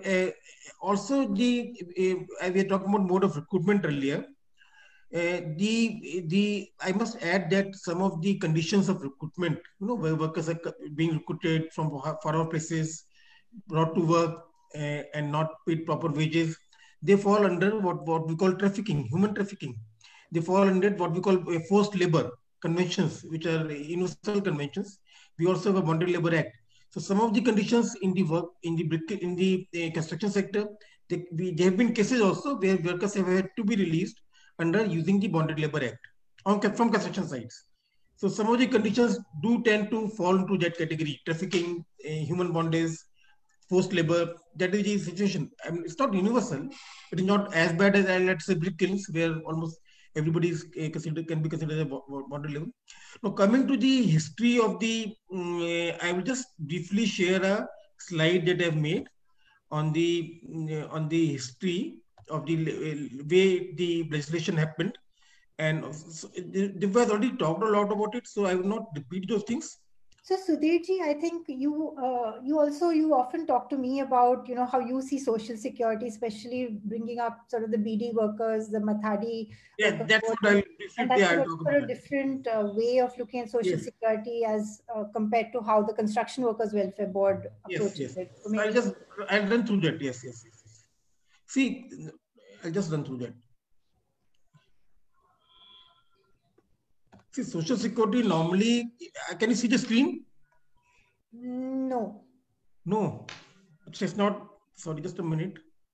[SPEAKER 2] also we were talking about mode of recruitment earlier. I must add that some of the conditions of recruitment, where workers are being recruited from far off places, brought to work and not paid proper wages, they fall under what we call trafficking, human trafficking. They fall under what we call forced labor conventions, which are universal conventions. We also have a Bonded Labor Act. So some of the conditions in the work, in the construction sector, there have been cases also where workers have had to be released under using the Bonded Labor Act from construction sites. So some of the conditions do tend to fall into that category: trafficking, human bondage, forced labor. That is the situation. I mean, it's not universal. It is not as bad as, let's say, brick kilns, where almost everybody is can be considered as a bonded labor. Now, coming to the history of the, I will just briefly share a slide that I've made on the history of the way the legislation happened, and they've already talked a lot about it, so I will not repeat those things.
[SPEAKER 1] So Sudhirji, I think you often talk to me about how you see social security, especially bringing up sort of the BD workers, the Mathadi.
[SPEAKER 2] Yeah, that's what I
[SPEAKER 1] a different way of looking at social security as compared to how the Construction Workers Welfare Board approaches it.
[SPEAKER 2] So I'll run through that. Yes. See, I'll just run through that. See, Social Security normally, can you see the screen?
[SPEAKER 1] No.
[SPEAKER 2] No, it's not. Sorry, just a minute.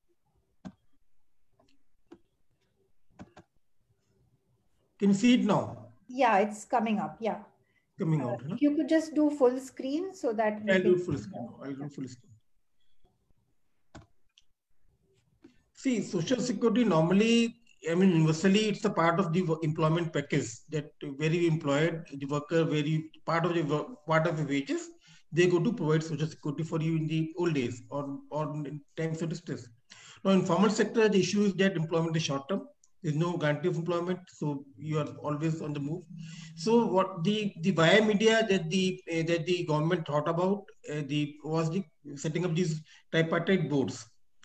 [SPEAKER 2] Can you see it now?
[SPEAKER 1] Yeah, it's coming up. Yeah.
[SPEAKER 2] Coming out.
[SPEAKER 1] If you could just do full screen so that
[SPEAKER 2] I'll do full screen. See, social security normally, I mean, universally, it's a part of the employment package that where you employed the worker, where you part of the wages, they go to provide social security for you in the old days or in times of distress. Now, in formal sector, the issue is that employment is short term. There's no guarantee of employment, so you are always on the move. So, what the via media that the government thought about was the setting up these tripartite boards.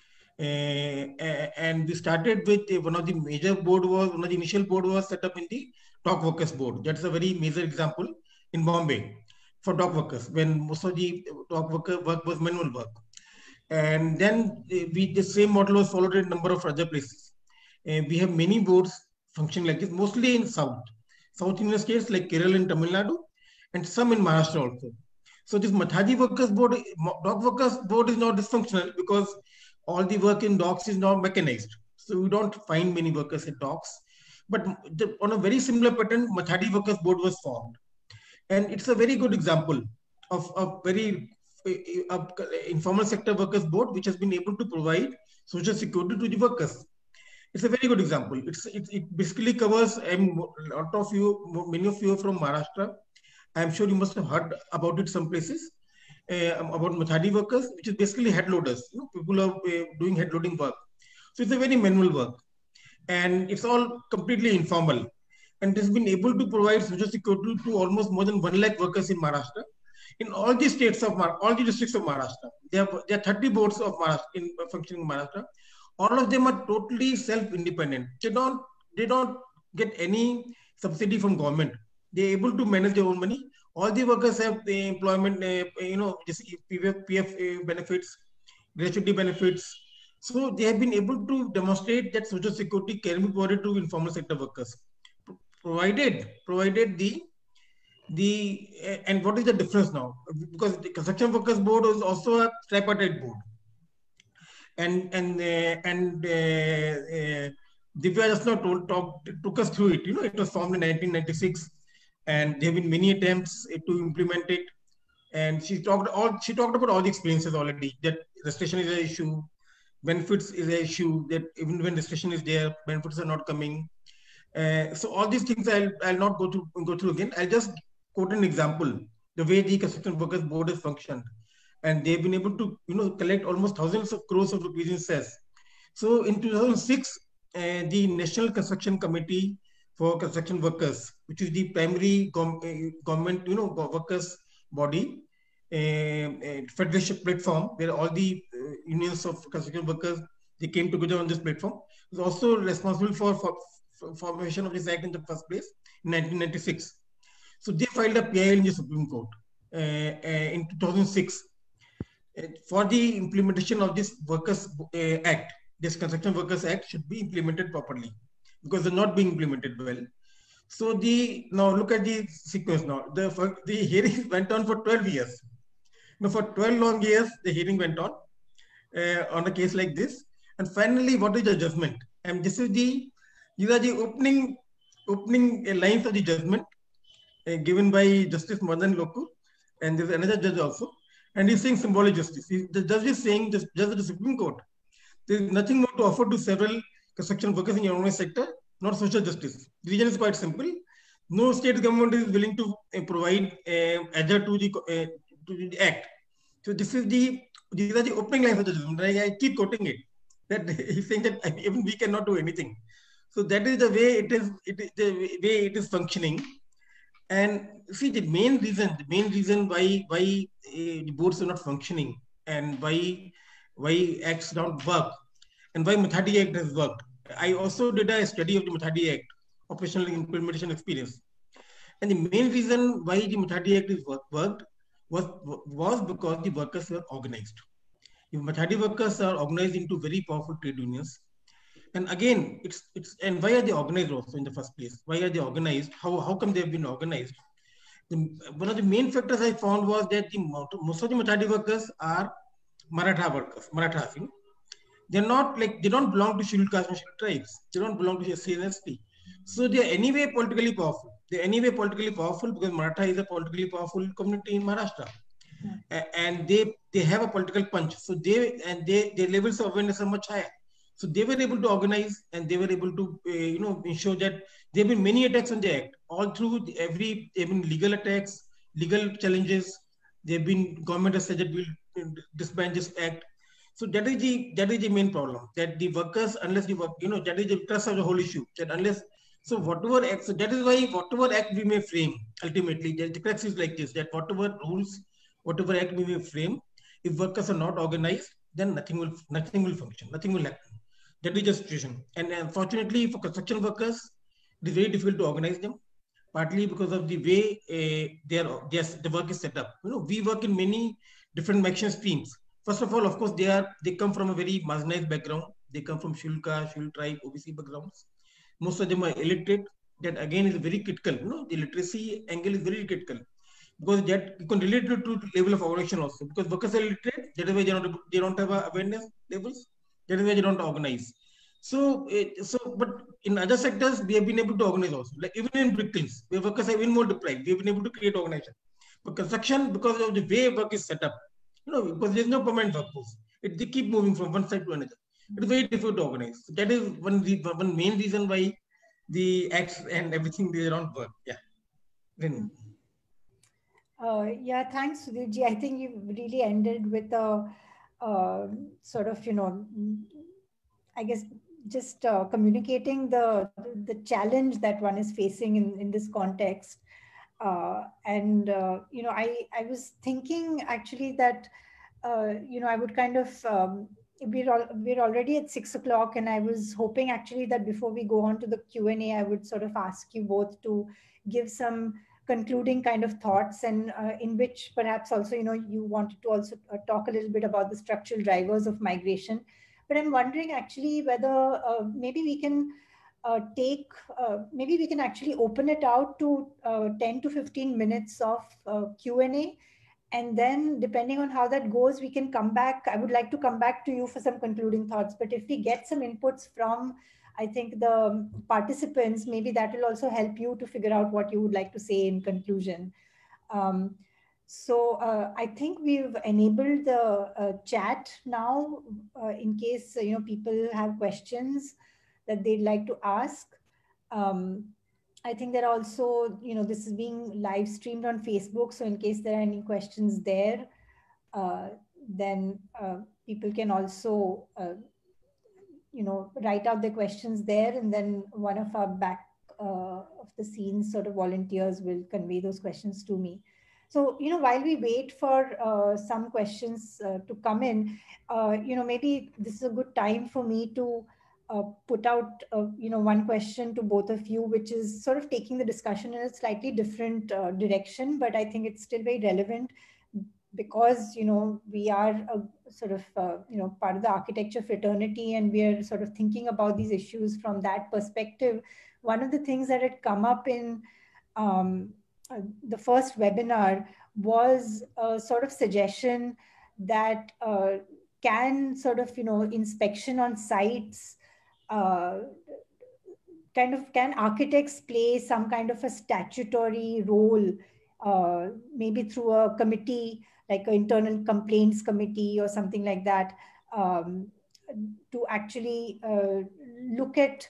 [SPEAKER 2] And we started with one of the initial board was set up in the dock workers board. That's a very major example in Bombay for dock workers when most of the dock worker work was manual work. And then the same model was followed in a number of other places. We have many boards functioning like this, mostly in South Indian states like Kerala and Tamil Nadu, and some in Maharashtra also. So this Mathadi workers board, dock workers board is not dysfunctional because all the work in docks is now mechanized. So we don't find many workers in docks. But on a very similar pattern, Mathadi workers board was formed. And it's a very good example of a very informal sector workers board, which has been able to provide social security to the workers. It's a very good example. It basically covers, many of you are from Maharashtra. I'm sure you must have heard about it some places. About Mathadi workers, which is basically head loaders. People are doing head loading work. So it's a very manual work. And it's all completely informal. And it has been able to provide social security to almost more than 1 lakh workers in Maharashtra. In all the states of all the districts of Maharashtra. There are 30 boards of Maharashtra functioning in Maharashtra. All of them are totally self-independent. They don't get any subsidy from government. They're able to manage their own money. All the workers have the employment, PF benefits, gratuity benefits. So they have been able to demonstrate that social security can be provided to informal sector workers, provided and what is the difference now? Because the construction workers board is also a tripartite board, and Divya just now took us through it. It was formed in 1996. And there have been many attempts to implement it. And she talked about all the experiences already, that registration is an issue, benefits is an issue, that even when registration is there, benefits are not coming. So all these things I'll not go through again. I'll just quote an example, the way the construction workers board has functioned. And they've been able to collect almost thousands of crores of rupees in cess. So in 2006, the National Construction Committee for Construction Workers, which is the primary government, workers body, federation platform, where all the unions of construction workers, they came together on this platform. It was also responsible for formation of this act in the first place in 1996. So they filed a PIL in the Supreme Court in 2006 for the implementation of this Workers Act. This Construction Workers Act should be implemented properly, because they're not being implemented well. So now look at the sequence now. The hearing went on for 12 years. Now for 12 long years, the hearing went on a case like this. And finally, what is the judgment? And these are the opening lines of the judgment given by Justice Madan Lokur. And there's another judge also. And he's saying symbolic justice. The judge is saying, the judge of the Supreme Court, there's nothing more to offer to several construction workers in the organized sector, not social justice. The reason is quite simple. No state government is willing to provide adhere to the act. So these are the opening lines of the judgment. I keep quoting it. That he's saying that even we cannot do anything. So that is the way it is functioning. And see, the main reason why the boards are not functioning and why acts don't work and why Mathadi Act has worked. I also did a study of the Mathadi Act, operational implementation experience. And the main reason why the Mathadi Act is worked was because the workers were organized. The Mathadi workers are organized into very powerful trade unions. And again, and why are they organized also in the first place? Why are they organized? How come they have been organized? One of the main factors I found was that most of the Mathadi workers are Maratha workers, Marathas. They don't belong to scheduled caste and scheduled tribes. They don't belong to SC. So they are anyway politically powerful. They're anyway politically powerful because Maratha is a politically powerful community in Maharashtra. And they have a political punch. So their levels of awareness are much higher. So they were able to organize, and they were able to, ensure that there have been many attacks on the act. All through there have been legal attacks, legal challenges. There have been government has said that we'll disband this act. So that is the main problem, that the workers, unless the work, that is the trust of the whole issue. That unless, so whatever act, so that is why whatever act we may frame, ultimately, the crux is like this, that whatever rules, whatever act we may frame, if workers are not organized, then nothing will function, nothing will happen. That is the situation. And unfortunately, for construction workers, it is very difficult to organize them, partly because of the way the work is set up. We work in many different action streams. First of all, of course, they come from a very marginalized background. They come from scheduled caste, scheduled tribe, OBC backgrounds. Most of them are illiterate. That again is very critical. The literacy angle is very critical, because that you can relate it to level of organization also. Because workers are illiterate, that is why they don't have awareness levels. That is why they don't organize. So, but in other sectors, we have been able to organize also. Like even in brick kilns, where workers are even more deprived, we have been able to create organization. But construction, because of the way work is set up, because there's no permanent workforce, they keep moving from one side to another. It's very difficult to organize. So that is one main reason why the acts and everything they don't work. Yeah. Then.
[SPEAKER 1] Yeah, thanks, Sudhirji. I think you really ended with a sort of, I guess, just communicating the challenge that one is facing in this context. I was thinking actually that, I would kind of, we're already at 6 o'clock, and I was hoping actually that before we go on to the Q&A, I would sort of ask you both to give some concluding kind of thoughts, and in which perhaps also, you wanted to also talk a little bit about the structural drivers of migration. But I'm wondering actually whether maybe we can maybe we can actually open it out to 10 to 15 minutes of Q&A. And then depending on how that goes, we can come back. I would like to come back to you for some concluding thoughts. But if we get some inputs from, I think, the participants, maybe that will also help you to figure out what you would like to say in conclusion. I think we've enabled the chat now in case people have questions that they'd like to ask. I think there are also, this is being live streamed on Facebook. So in case there are any questions there, then people can also, write out their questions there. And then one of our back of the scenes sort of volunteers will convey those questions to me. So, while we wait for some questions to come in, maybe this is a good time for me to put out, one question to both of you, which is sort of taking the discussion in a slightly different direction, but I think it's still very relevant because, we are a sort of, part of the architecture fraternity, and we are sort of thinking about these issues from that perspective. One of the things that had come up in the first webinar was a sort of suggestion that can sort of, inspection on sites, can architects play some kind of a statutory role, maybe through a committee, like an internal complaints committee or something like that, to actually look at,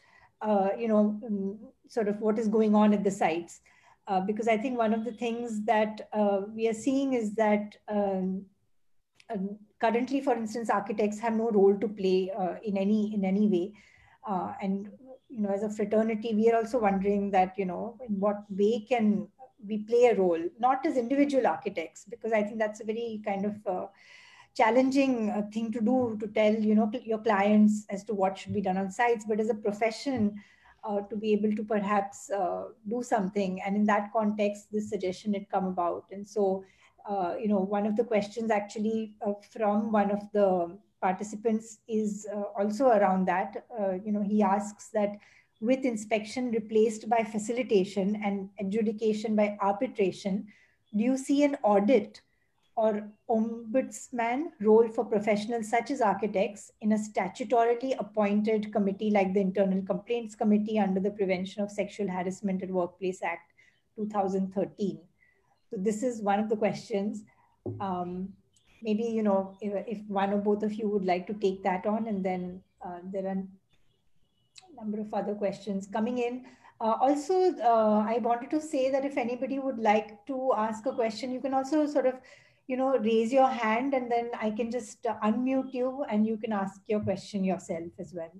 [SPEAKER 1] sort of what is going on at the sites. Because I think one of the things that we are seeing is that currently, for instance, architects have no role to play in any way. And, as a fraternity, we are also wondering that, in what way can we play a role, not as individual architects, because I think that's a very kind of challenging thing to do, to tell, your clients as to what should be done on sites, but as a profession, to be able to perhaps do something. And in that context, this suggestion had come about. And so, one of the questions actually from one of the participants is also around that. He asks that with inspection replaced by facilitation and adjudication by arbitration, do you see an audit or ombudsman role for professionals such as architects in a statutorily appointed committee like the Internal Complaints Committee under the Prevention of Sexual Harassment at Workplace Act 2013? So this is one of the questions. Maybe, if one or both of you would like to take that on, and then There are a number of other questions coming in. Also, I wanted to say that if anybody would like to ask a question, you can also sort of, raise your hand, and then I can just unmute you and you can ask your question yourself as well.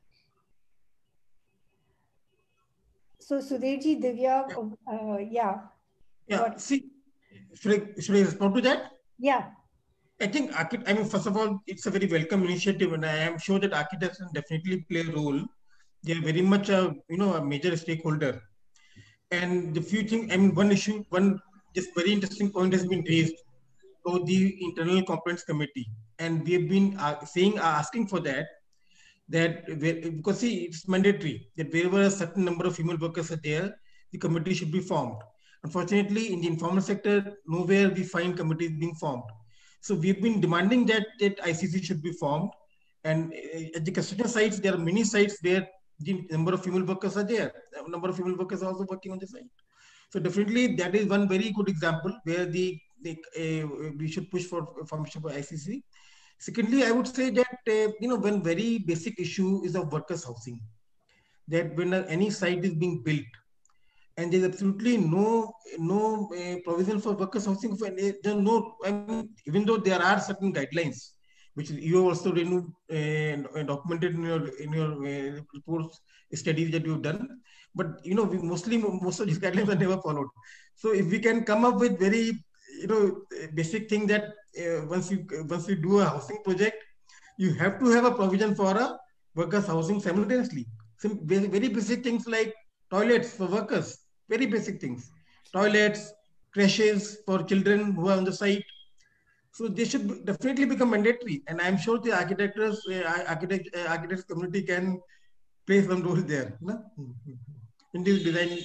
[SPEAKER 1] So Sudhirji, Divya, yeah.
[SPEAKER 2] Yeah, see, should I respond to that?
[SPEAKER 1] Yeah.
[SPEAKER 2] I think, first of all, it's a very welcome initiative, and I am sure that architects can definitely play a role. They are very much a major stakeholder. And the few things, one just very interesting point has been raised by the internal complaints committee, and we have been asking for that because see, it's mandatory that wherever a certain number of female workers are there, the committee should be formed. Unfortunately, in the informal sector, nowhere we find committees being formed. So we've been demanding that ICC should be formed. And at the construction sites, there are many sites where the number of female workers are there. A number of female workers are also working on the site. So definitely that is one very good example where we should push for formation of ICC. Secondly, I would say that, one very basic issue is of workers' housing. That when any site is being built, and there's absolutely no provision for workers' housing. Even though there are certain guidelines, which you also documented in your reports, studies that you've done, but most of these guidelines are never followed. So if we can come up with very basic thing that once you do a housing project, you have to have a provision for a workers' housing simultaneously. Some very basic things like toilets for workers. Very basic things, toilets, creches for children who are on the site. So they should definitely become mandatory. And I'm sure the architects community can play some role there. In this design.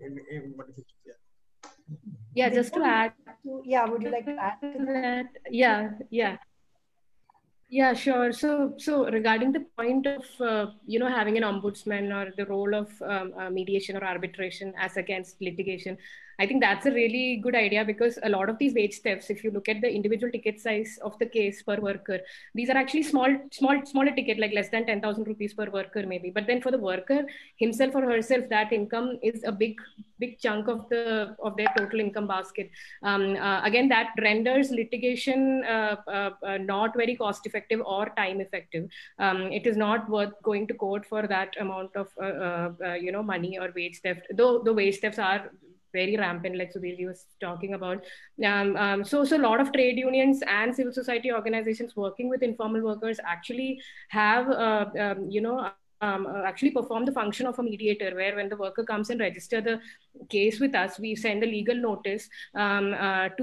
[SPEAKER 5] Yeah, just to add.
[SPEAKER 1] Yeah, would you like to add to that?
[SPEAKER 5] Yeah. Yeah, sure. So regarding the point of having an ombudsman or the role of mediation or arbitration as against litigation, I think that's a really good idea, because a lot of these wage thefts, if you look at the individual ticket size of the case per worker, these are actually smaller ticket, like less than 10,000 rupees per worker maybe. But then for the worker himself or herself, that income is a big chunk of their total income basket. Again, that renders litigation not very cost effective or time effective. It is not worth going to court for that amount of money or wage theft, though the wage thefts are very rampant, like Sudhirji was talking about. So a lot of trade unions and civil society organizations working with informal workers actually have actually perform the function of a mediator, where when the worker comes and register the case with us, we send a legal notice to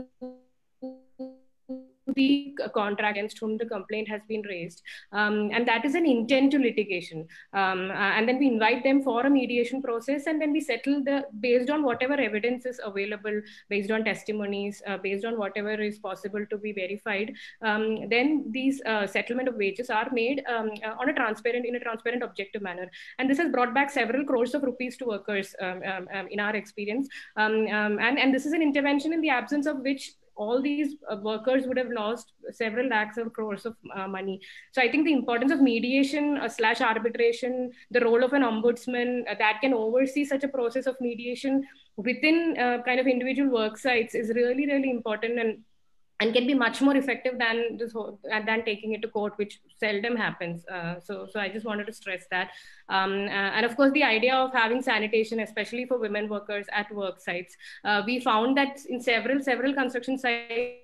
[SPEAKER 5] the contract against whom the complaint has been raised, and that is an intent to litigation, and then we invite them for a mediation process, and then we settle based on whatever evidence is available, based on testimonies, based on whatever is possible to be verified. Then these settlement of wages are made in a transparent, objective manner, and this has brought back several crores of rupees to workers in our experience, and this is an intervention in the absence of which all these workers would have lost several lakhs of crores of money. So I think the importance of mediation / arbitration, the role of an ombudsman that can oversee such a process of mediation within kind of individual work sites is really, really important, and can be much more effective than taking it to court, which seldom happens. So I just wanted to stress that. And of course, the idea of having sanitation, especially for women workers at work sites, we found that in several construction sites,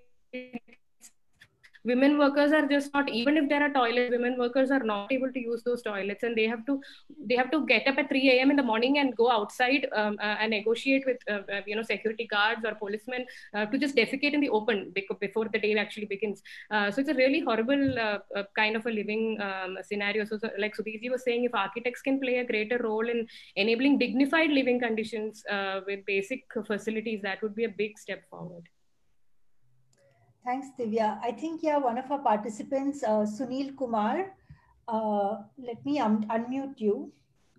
[SPEAKER 5] women workers are just not, even if there are toilets, women workers are not able to use those toilets, and they have to get up at 3 a.m. in the morning and go outside and negotiate with security guards or policemen to just defecate in the open before the day actually begins. So it's a really horrible kind of a living scenario. So like Sudhirji was saying, if architects can play a greater role in enabling dignified living conditions with basic facilities, that would be a big step forward.
[SPEAKER 1] Thanks, Divya. I think, one of our participants, Sunil Kumar, let me unmute you.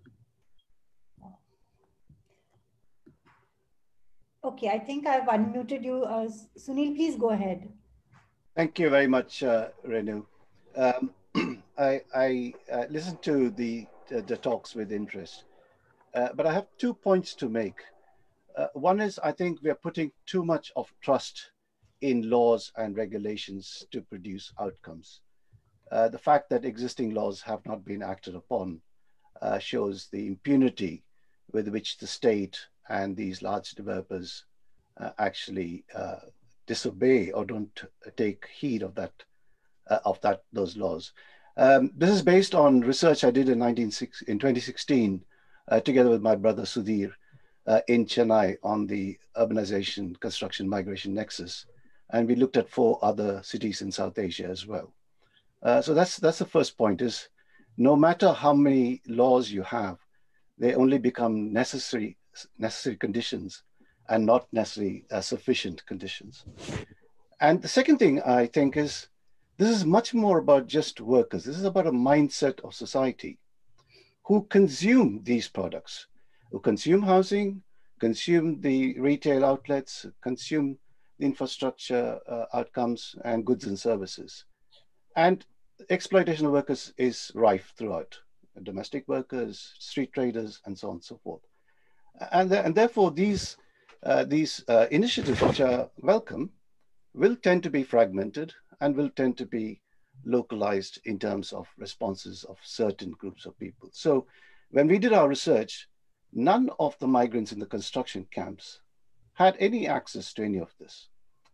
[SPEAKER 1] Okay, I think I've unmuted you. Sunil, please go ahead.
[SPEAKER 6] Thank you very much, Renu. I listened to the talks with interest, but I have 2 points to make. One is, I think we are putting too much of trust in laws and regulations to produce outcomes. The fact that existing laws have not been acted upon shows the impunity with which the state and these large developers actually disobey or don't take heed of those laws. This is based on research I did in 2016 together with my brother Sudhir in Chennai on the urbanization, construction, migration nexus, and we looked at 4 other cities in South Asia as well. So that's the first point: is no matter how many laws you have, they only become necessary conditions and not necessarily sufficient conditions. And the second thing I think is, this is much more about just workers. This is about a mindset of society who consume these products, who consume housing, consume the retail outlets, consume the infrastructure outcomes and goods and services. And exploitation of workers is rife throughout: domestic workers, street traders, and so on and so forth. And therefore, these initiatives, which are welcome, will tend to be fragmented and will tend to be localized in terms of responses of certain groups of people. So when we did our research, none of the migrants in the construction camps had any access to any of this.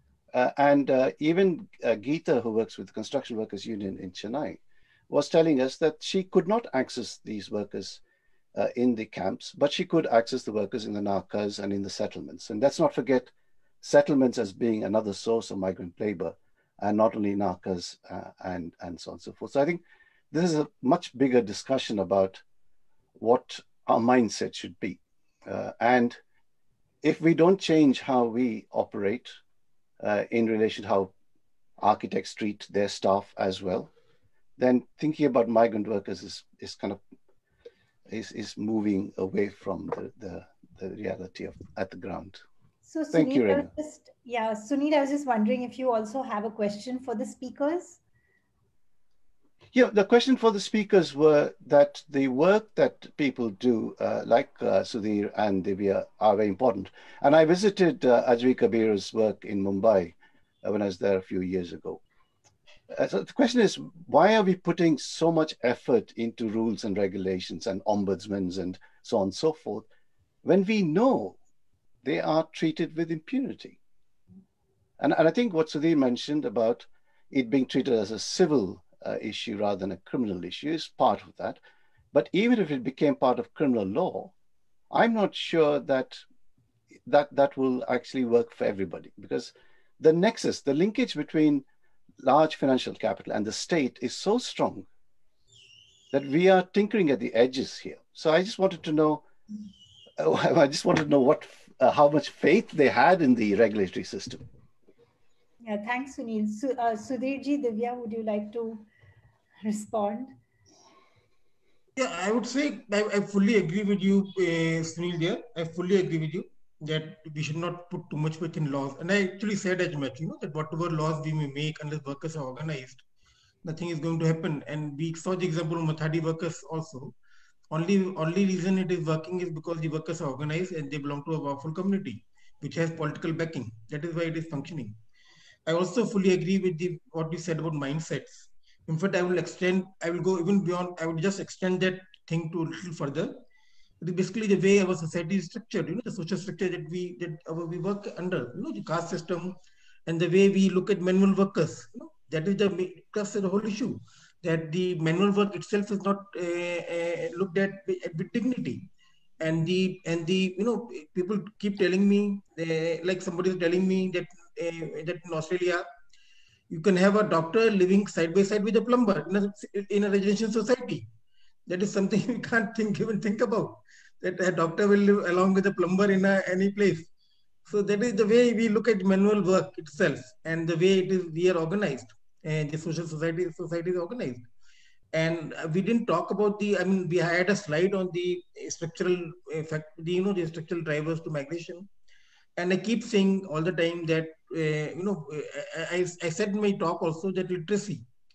[SPEAKER 6] Even Geeta, who works with the Construction Workers Union in Chennai, was telling us that she could not access these workers in the camps, but she could access the workers in the nakas and in the settlements. And let's not forget settlements as being another source of migrant labor, and not only nakas and so on and so forth. So I think this is a much bigger discussion about what our mindset should be. And if we don't change how we operate in relation to how architects treat their staff as well, then thinking about migrant workers is moving away from the reality of at the ground.
[SPEAKER 1] So
[SPEAKER 6] Thank you, Renu.
[SPEAKER 1] Sunil, I was just wondering if you also have a question for the speakers.
[SPEAKER 6] Yeah, the question for the speakers were that the work that people do, like Sudhir and Divya, are very important. And I visited Ajvi Kabir's work in Mumbai when I was there a few years ago. So the question is, why are we putting so much effort into rules and regulations and ombudsmen and so on and so forth, when we know they are treated with impunity? And I think what Sudhir mentioned about it being treated as a civil issue rather than a criminal issue is part of that. But even if it became part of criminal law, I'm not sure that will actually work for everybody, because the nexus, the linkage between large financial capital and the state is so strong that we are tinkering at the edges here. So I just wanted to know, what how much faith they had in the regulatory system.
[SPEAKER 1] Yeah, thanks, Sunil. Sudhirji, Divya, would you like to respond?
[SPEAKER 2] Yeah, I would say I fully agree with you, Sunil there. I fully agree with you that we should not put too much faith in laws. And I actually said as much, that whatever laws we may make, unless workers are organized, nothing is going to happen. And we saw the example of Mathadi workers also. Only reason it is working is because the workers are organized and they belong to a powerful community, which has political backing. That is why it is functioning. I also fully agree with what you said about mindsets. In fact, I will go even beyond, I would just extend that thing to a little further. It is basically the way our society is structured, the social structure that we work under, the caste system, and the way we look at manual workers. That is the whole issue, that the manual work itself is not looked at with dignity. And people keep telling me, like somebody is telling me that in Australia, you can have a doctor living side by side with a plumber in a residential society. That is something we can't even think about, that a doctor will live along with a plumber in any place. So that is the way we look at manual work itself, and the way we are organized, and the social society is organized. And we didn't talk about we had a slide on the structural effect, the structural drivers to migration. And I keep saying all the time that, I said in my talk also that literacy.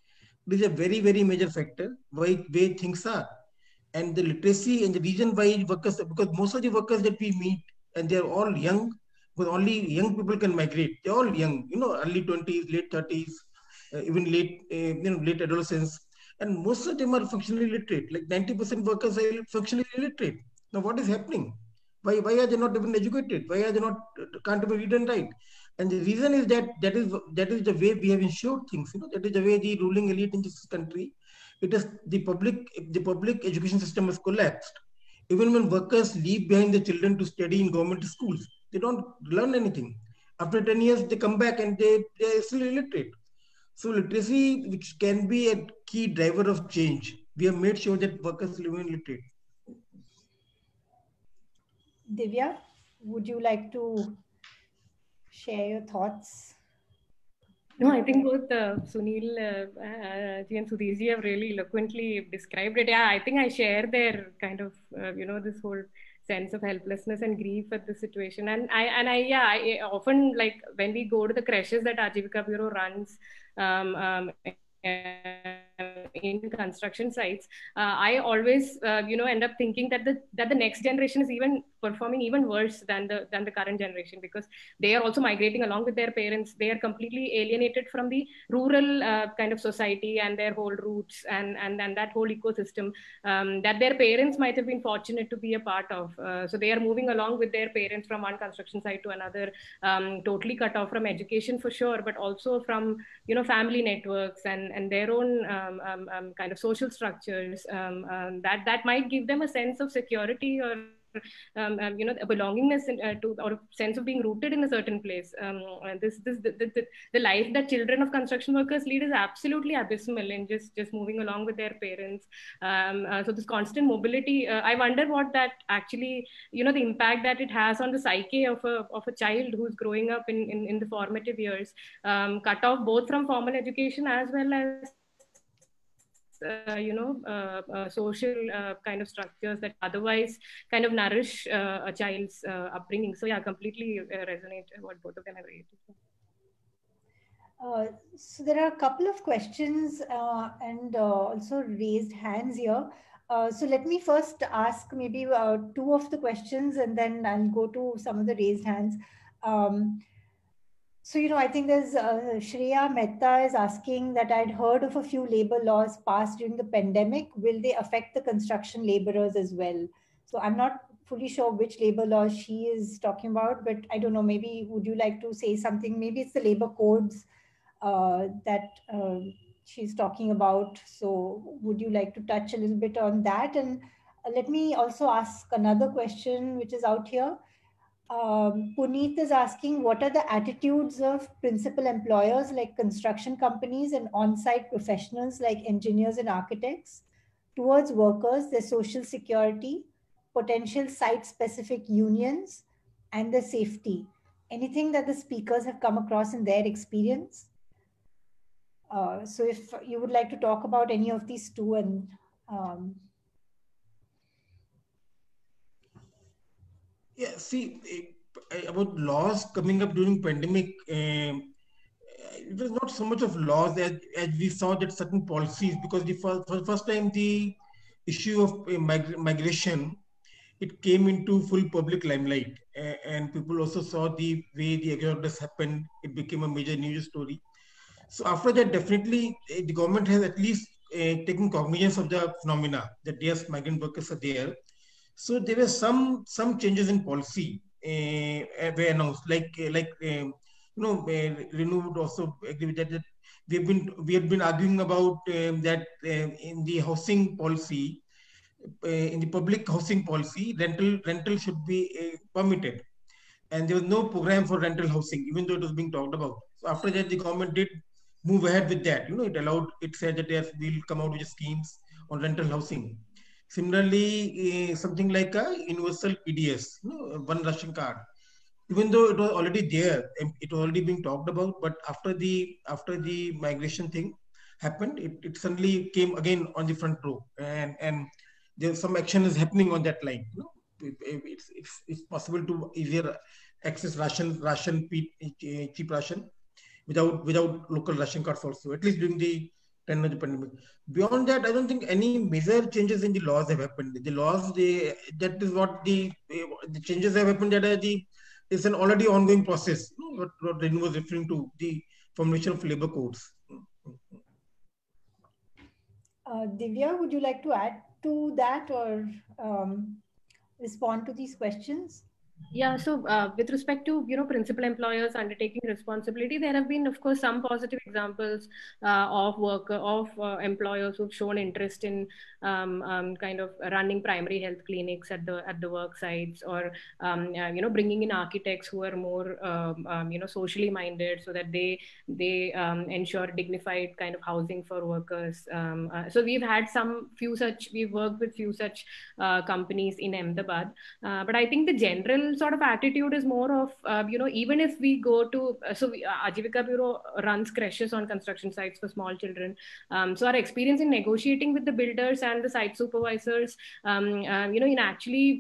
[SPEAKER 2] it is a very, very major factor why things are. And the literacy and the reason why workers, because most of the workers that we meet, and they're all young, because only young people can migrate. They're all young, early 20s, late 30s, even late adolescence. And most of them are functionally literate. Like 90% workers are functionally illiterate. Now, what is happening? Why are they not even educated? Why are they not, can't even read and write? And the reason is that is the way we have ensured things. That is the way the ruling elite in this country. It is the public education system has collapsed. Even when workers leave behind their children to study in government schools, they don't learn anything. After 10 years, they come back and they are still illiterate. So literacy, which can be a key driver of change, we have made sure that workers remain literate.
[SPEAKER 1] Divya, would you like to share your thoughts?
[SPEAKER 5] No, I think both Sunil ji and Sudhir ji have really eloquently described it. Yeah, I think I share their kind of, this whole sense of helplessness and grief at the situation. And I often, like, when we go to the creches that Ajivika Bureau runs, in construction sites, I always end up thinking that the next generation is even performing even worse than the current generation, because they are also migrating along with their parents. They are completely alienated from the rural kind of society and their whole roots and that whole ecosystem that their parents might have been fortunate to be a part of. So they are moving along with their parents from one construction site to another, totally cut off from education for sure, but also from family networks and their own kind of social structures that might give them a sense of security or a belongingness or a sense of being rooted in a certain place. The life that children of construction workers lead is absolutely abysmal in just moving along with their parents. So this constant mobility, I wonder what that actually, the impact that it has on the psyche of a child who's growing up in the formative years, cut off both from formal education as well as social kind of structures that otherwise kind of nourish a child's upbringing. So yeah, completely resonate what both of them have raised.
[SPEAKER 1] So there are a couple of questions and also raised hands here. So let me first ask maybe two of the questions, and then I'll go to some of the raised hands. So, I think there's Shreya Mehta is asking that I'd heard of a few labor laws passed during the pandemic. Will they affect the construction laborers as well? So I'm not fully sure which labor laws she is talking about, but I don't know, maybe would you like to say something? Maybe it's the labor codes that she's talking about. So would you like to touch a little bit on that? And let me also ask another question, which is out here. Puneet is asking, what are the attitudes of principal employers like construction companies and on-site professionals like engineers and architects towards workers, their social security, potential site-specific unions, and their safety? Anything that the speakers have come across in their experience? So if you would like to talk about any of these two, and
[SPEAKER 2] yeah, see, about laws coming up during pandemic, it was not so much of laws as we saw that certain policies, because for the first time the issue of migration, it came into full public limelight, and people also saw the way the exodus happened. It became a major news story. So after that, definitely the government has at least taken cognizance of the phenomena that yes, migrant workers are there. So there were some changes in policy were announced, Renu would also agree with that we have been arguing about that in the housing policy, in the public housing policy, rental should be permitted, and there was no program for rental housing, even though it was being talked about. So after that, the government did move ahead with that. It said that yes, we'll come out with schemes on rental housing. Similarly, something like a universal PDS, one ration card, even though it was already there, it was already being talked about, but after the migration thing happened, it suddenly came again on the front row, and there's some action is happening on that line. It's possible to easier access cheap ration without local ration cards also, at least during the 10 of the pandemic. Beyond that, I don't think any major changes in the laws have happened. The laws, that is what the changes have happened. It's an already ongoing process. What Renu was referring to, the formulation of labor codes.
[SPEAKER 1] Divya, would you like to add to that or respond to these questions?
[SPEAKER 5] Yeah, so with respect to principal employers undertaking responsibility, there have been, of course, some positive examples of employers who've shown interest in kind of running primary health clinics at the work sites, or bringing in architects who are more socially minded, so that they ensure dignified kind of housing for workers. So we've worked with few such companies in Ahmedabad, but I think the general sort of attitude is more of, even if we go to, Ajivika Bureau runs creches on construction sites for small children. So our experience in negotiating with the builders and the site supervisors, in actually,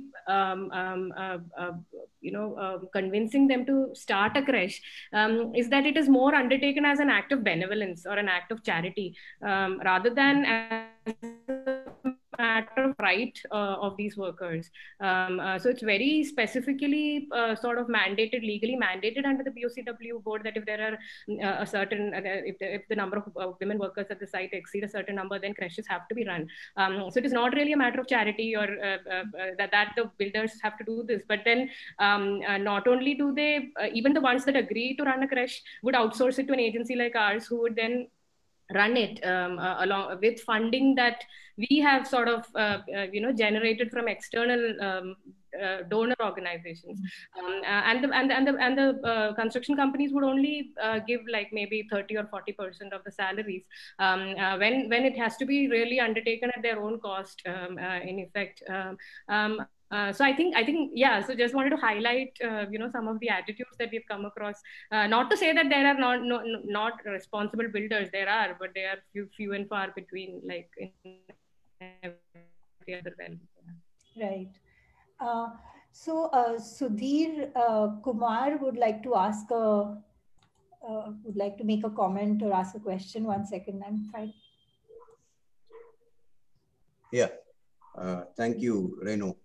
[SPEAKER 5] convincing them to start a creche, is that it is more undertaken as an act of benevolence or an act of charity, rather than as a matter of right of these workers. So it's very specifically sort of legally mandated under the BOCW board, that if there are a certain, if the number of women workers at the site exceed a certain number, then creches have to be run. So it is not really a matter of charity or that the builders have to do this, but then not only do they, even the ones that agree to run a creche would outsource it to an agency like ours, who would then run it along with funding that we have sort of generated from external donor organizations, and the construction companies would only give like maybe 30 or 40% of the salaries, when it has to be really undertaken at their own cost, in effect. So I think yeah. So just wanted to highlight some of the attitudes that we've come across. Not to say that there are not responsible builders. There are, but they are few and far between, like in every other realm.
[SPEAKER 1] Right. So Sudhir Kumar would like to make a comment or ask a question. 1 second, I'm fine.
[SPEAKER 7] Yeah. Thank you, Renu.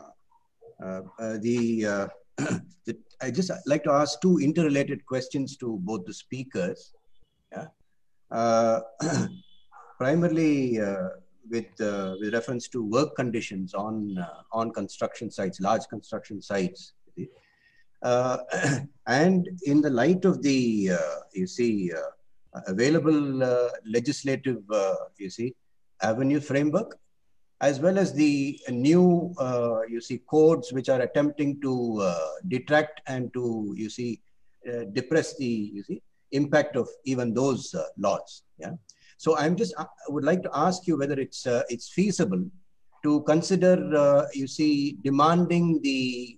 [SPEAKER 7] I just like to ask two interrelated questions to both the speakers. Yeah. Primarily with reference to work conditions on construction sites, large construction sites, and in the light of the available legislative avenue framework, as well as the new codes which are attempting to detract and to depress the impact of even those laws. Yeah. So I would like to ask you whether it's feasible to consider demanding the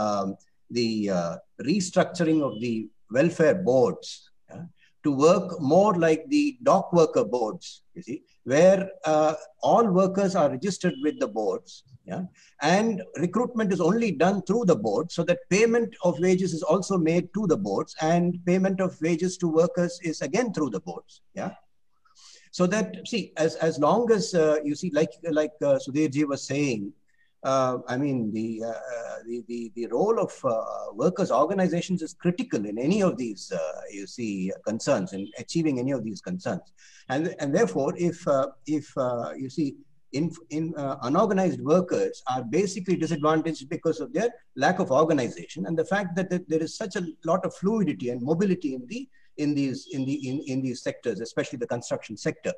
[SPEAKER 7] restructuring of the welfare boards, to work more like the dock worker boards, where all workers are registered with the boards, and recruitment is only done through the board, so that payment of wages is also made to the boards, and payment of wages to workers is again through the boards. Yeah. So that, as long as like Sudhirji was saying, I mean, the role of workers' organizations is critical in any of these, concerns, in achieving any of these concerns. And therefore, if unorganized workers are basically disadvantaged because of their lack of organization, and the fact that there is such a lot of fluidity and mobility in these sectors, especially the construction sector,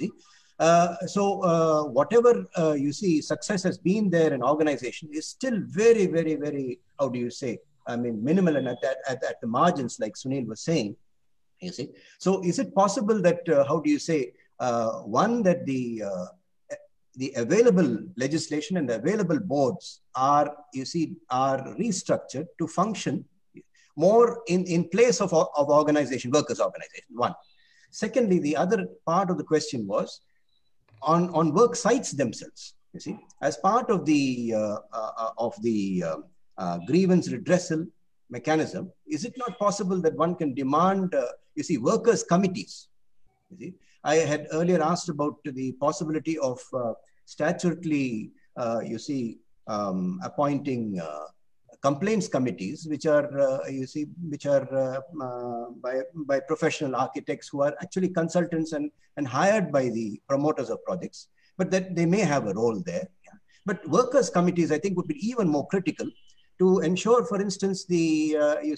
[SPEAKER 7] so whatever success has been there in organization is still very, very, very, how do you say, I mean, minimal and at the margins, like Sunil was saying. So is it possible that how do you say, one, that the available legislation and the available boards are restructured to function more in place of organization, workers' organization? One. Secondly, the other part of the question was on work sites themselves. As part of the grievance redressal mechanism, is it not possible that one can demand workers' committees, I had earlier asked about the possibility of statutorily, appointing complaints committees, which are, by professional architects who are actually consultants and hired by the promoters of projects, but that they may have a role there. Yeah. But workers' committees, I think, would be even more critical to ensure, for instance, the,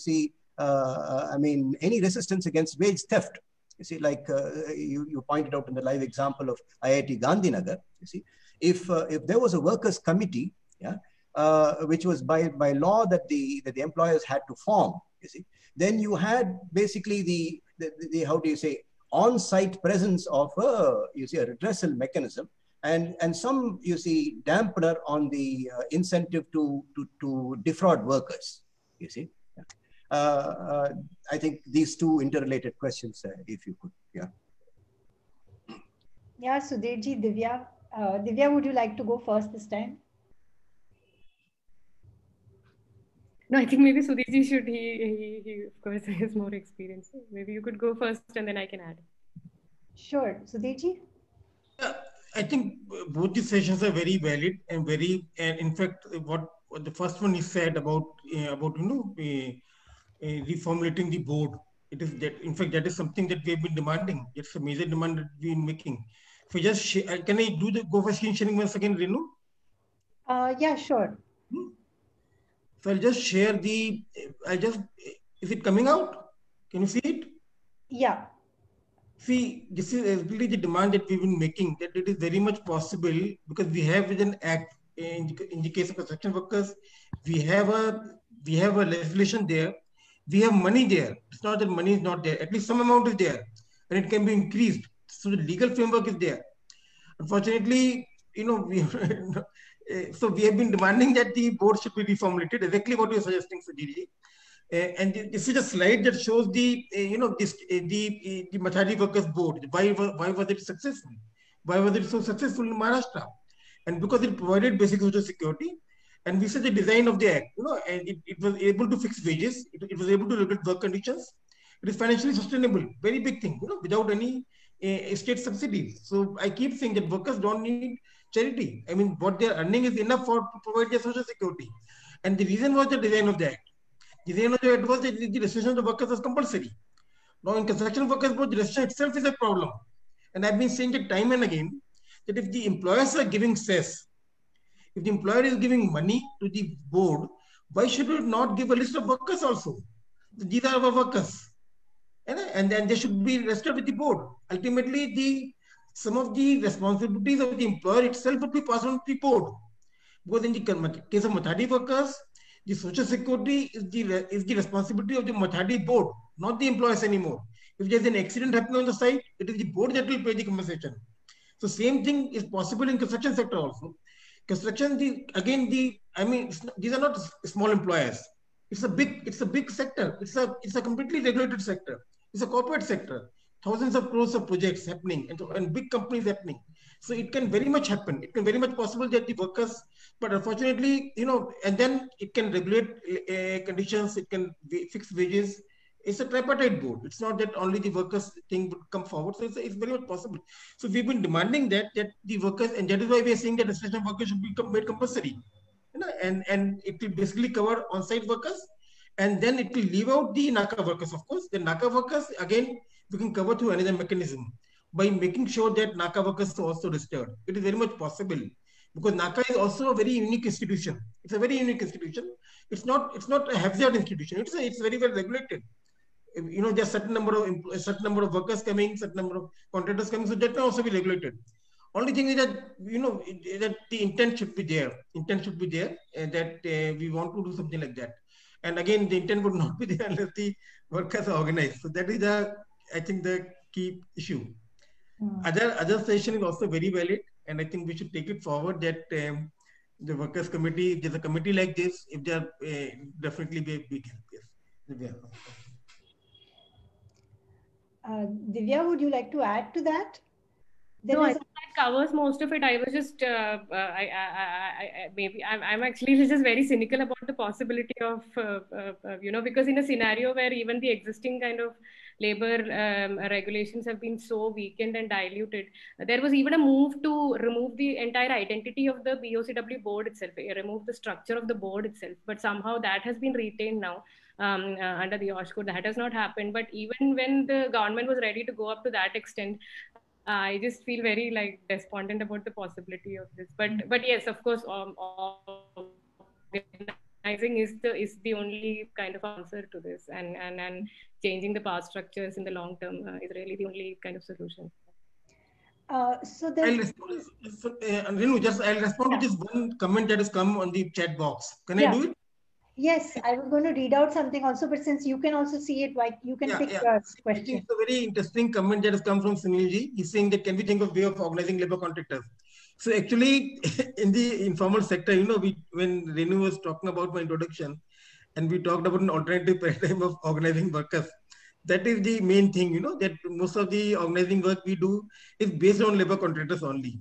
[SPEAKER 7] any resistance against wage theft. You see, like you pointed out in the live example of IIT Gandhinagar, you see, if there was a workers' committee, yeah, which was by law that the employers had to form, you see, then you had basically the how do you say, on-site presence of a redressal mechanism and some, you see, dampener on the incentive to defraud workers, you see. I think these two interrelated questions, if you could, yeah.
[SPEAKER 1] Yeah, Sudhirji, Divya. Divya, would you like to go first this time?
[SPEAKER 5] No, I think maybe Sudhirji should. He of course has more experience. Maybe you could go first and then I can add.
[SPEAKER 1] Sure, Sudhirji.
[SPEAKER 2] Yeah, I think both the sessions are very valid and and in fact, what the first one is said about reformulating the board. It is that, in fact, that is something that we have been demanding. It's a major demand that we've been making. So just can I go for screen sharing once again, Renu?
[SPEAKER 1] Yeah, sure.
[SPEAKER 2] So I'll just share is it coming out? Can you see it?
[SPEAKER 1] Yeah.
[SPEAKER 2] See, this is really the demand that we've been making, that it is very much possible because we have an act in the case of construction workers, we have a legislation there, we have money there. It's not that money is not there, at least some amount is there and it can be increased. So the legal framework is there. Unfortunately, so we have been demanding that the board should be reformulated, exactly what you're suggesting, Sudhirji. And this is a slide that shows the Mathari Workers Board. Why was it successful? Why was it so successful in Maharashtra? And because it provided basic social security, and we said the design of the act, and it was able to fix wages, it was able to regulate work conditions. It is financially sustainable, very big thing, without any state subsidies. So I keep saying that workers don't need charity. I mean, what they're earning is enough to provide their social security. And the reason was the design of the act. The design of the act was that the registration of the workers was compulsory. Now in construction workers board, the registration itself is a problem. And I've been saying it time and again, that if the employers are giving cess, if the employer is giving money to the board, why should we not give a list of workers also? These are our workers. And then they should be registered with the board. Ultimately, some of the responsibilities of the employer itself would be passed on to the board. Because in the case of Mathari workers, the social security is the responsibility of the Mathari board, not the employers anymore. If there's an accident happening on the site, it is the board that will pay the compensation. So same thing is possible in construction sector also. Construction, these are not small employers. It's a big sector. It's a completely regulated sector. It's a corporate sector. Thousands of crores of projects happening and big companies happening. So it can very much happen. It can very much possible that the workers, but unfortunately, and then it can regulate conditions. It can fix wages. It's a tripartite board. It's not that only the workers thing would come forward. So it's very much possible. So we've been demanding that the workers, and that is why we are saying that registration of workers should be made compulsory. And it will basically cover on-site workers, and then it will leave out the NACA workers, of course. The NACA workers, again, we can cover through another mechanism by making sure that NACA workers are also registered. It is very much possible because NACA is also a very unique institution. It's a very unique institution. It's not a haphazard institution. It's very well regulated. There's a certain number of workers coming, certain number of contractors coming, so that may also be regulated. Only thing is that that the intent should be there. Intent should be there, and that we want to do something like that. And again, the intent would not be there unless the workers are organized. So that is I think the key issue. Other suggestion is also very valid, and I think we should take it forward that the workers committee, if there's a committee like this, if they are definitely be a big help. Yes.
[SPEAKER 1] Divya, would you like to add to that? There
[SPEAKER 5] No, I
[SPEAKER 1] is
[SPEAKER 5] think that covers most of it. I was just, maybe I'm actually just very cynical about the possibility of, because in a scenario where even the existing kind of labor regulations have been so weakened and diluted, there was even a move to remove the entire identity of the BOCW board itself, remove the structure of the board itself. But somehow that has been retained now under the OSH code. That has not happened. But even when the government was ready to go up to that extent, I just feel very like despondent about the possibility of this. But yes, of course, organizing is the only kind of answer to this, and changing the power structures in the long term is really the only kind of solution.
[SPEAKER 1] So there's
[SPEAKER 2] I'll respond to this one comment that has come on the chat box. Can I do it?
[SPEAKER 1] Yes, I was going to read out something also, but since you can also see it, like you can pick your question.
[SPEAKER 2] It's a very interesting comment that has come from Sunilji. He's saying that can we think of way of organizing labor contractors? So actually, in the informal sector, when Renu was talking about my introduction, and we talked about an alternative paradigm of organizing workers, that is the main thing, that most of the organizing work we do is based on labor contractors only.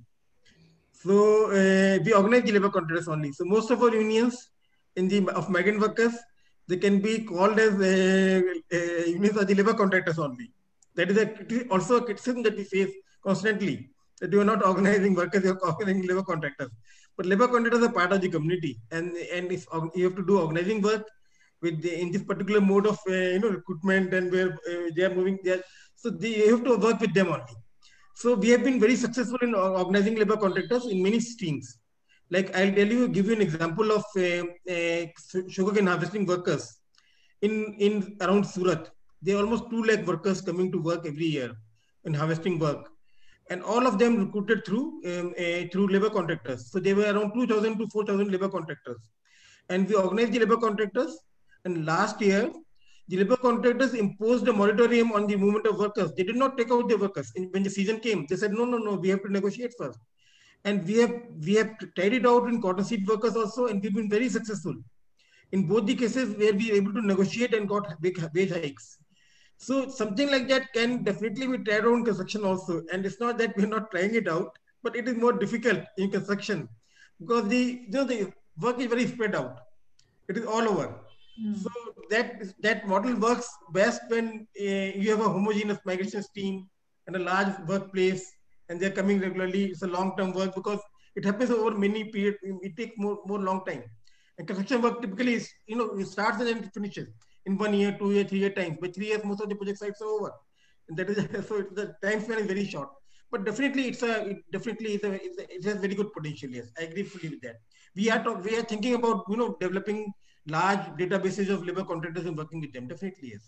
[SPEAKER 2] So we organize the labor contractors only. So most of our unions of migrant workers, they can be called as unions of the labor contractors only. That is also a criticism that we face constantly, that you are not organizing workers, you are organizing labor contractors. But labor contractors are part of the community, and if you have to do organizing work in this particular mode of recruitment, and where they are moving there, so you have to work with them only. So we have been very successful in organizing labor contractors in many streams. Like I'll give you an example of sugarcane harvesting workers in around Surat. There are almost 2 lakh workers coming to work every year in harvesting work, and all of them recruited through labor contractors. So there were around 2,000 to 4,000 labor contractors, and we organized the labor contractors. And last year, the labor contractors imposed a moratorium on the movement of workers. They did not take out the workers. When the season came, they said, no, we have to negotiate first. And we have tried it out in cotton seed workers also, and we've been very successful in both the cases where we were able to negotiate and got big wage hikes. So something like that can definitely be tried out in construction also. And it's not that we're not trying it out, but it is more difficult in construction because the work is very spread out. It is all over. So that model works best when you have a homogeneous migration stream and a large workplace, and they're coming regularly. It's a long-term work because it happens over many periods. It takes more long time. And construction work typically is, it starts and then finishes in 1 year, 2 year, 3 year times. But 3 years, most of the project sites are over. And that is so the time span is very short. But definitely, it has very good potential. Yes, I agree fully with that. We are thinking about developing large databases of labor contractors and working with them. Definitely, yes.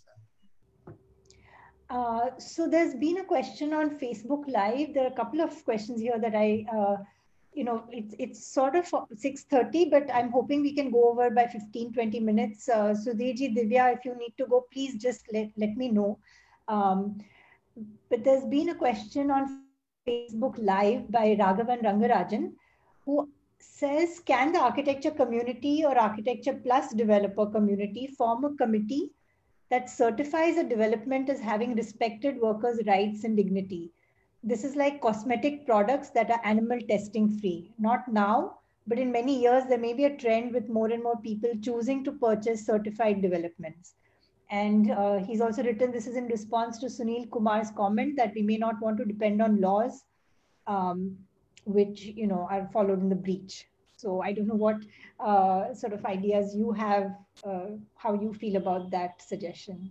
[SPEAKER 1] So there's been a question on Facebook Live. There are a couple of questions here that it's sort of 6:30, but I'm hoping we can go over by 15-20 minutes. Sudhirji, Divya, if you need to go, please just let me know. But there's been a question on Facebook Live by Raghavan Rangarajan, who says, can the architecture community or architecture plus developer community form a committee that certifies a development as having respected workers' rights and dignity? This is like cosmetic products that are animal testing free. Not now, but in many years, there may be a trend with more and more people choosing to purchase certified developments. And he's also written, this is in response to Sunil Kumar's comment that we may not want to depend on laws, which are followed in the breach. So I don't know what sort of ideas you have, how you feel about that suggestion.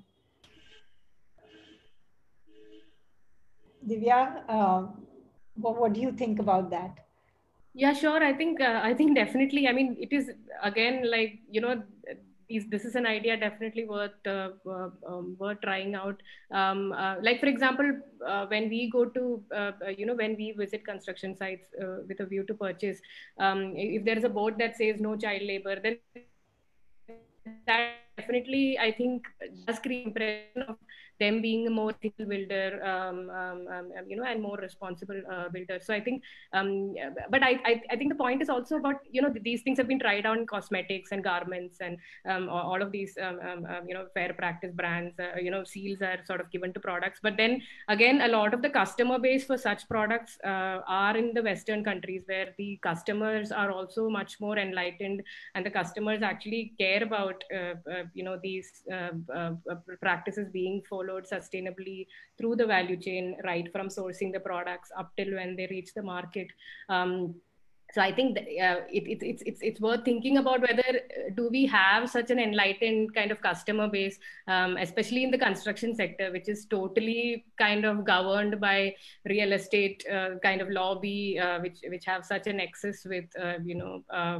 [SPEAKER 1] Divya, what do you think about that?
[SPEAKER 5] Yeah, sure. I think definitely. I mean, it is again like this is an idea definitely worth trying out. Like for example, when we go to when we visit construction sites with a view to purchase, if there is a board that says no child labor, then that definitely I think does create impression of them being a more ethical builder, you know, and more responsible builder. So I think, but I think the point is also about, you know, these things have been tried on cosmetics and garments, and all of these, you know, fair practice brands, you know, seals are sort of given to products. But then again, a lot of the customer base for such products are in the Western countries, where the customers are also much more enlightened, and the customers actually care about, you know, these practices being followed sustainably through the value chain, right from sourcing the products up till when they reach the market. So I think it's worth thinking about whether do we have such an enlightened kind of customer base, especially in the construction sector, which is totally kind of governed by real estate kind of lobby, which have such an excess with you know,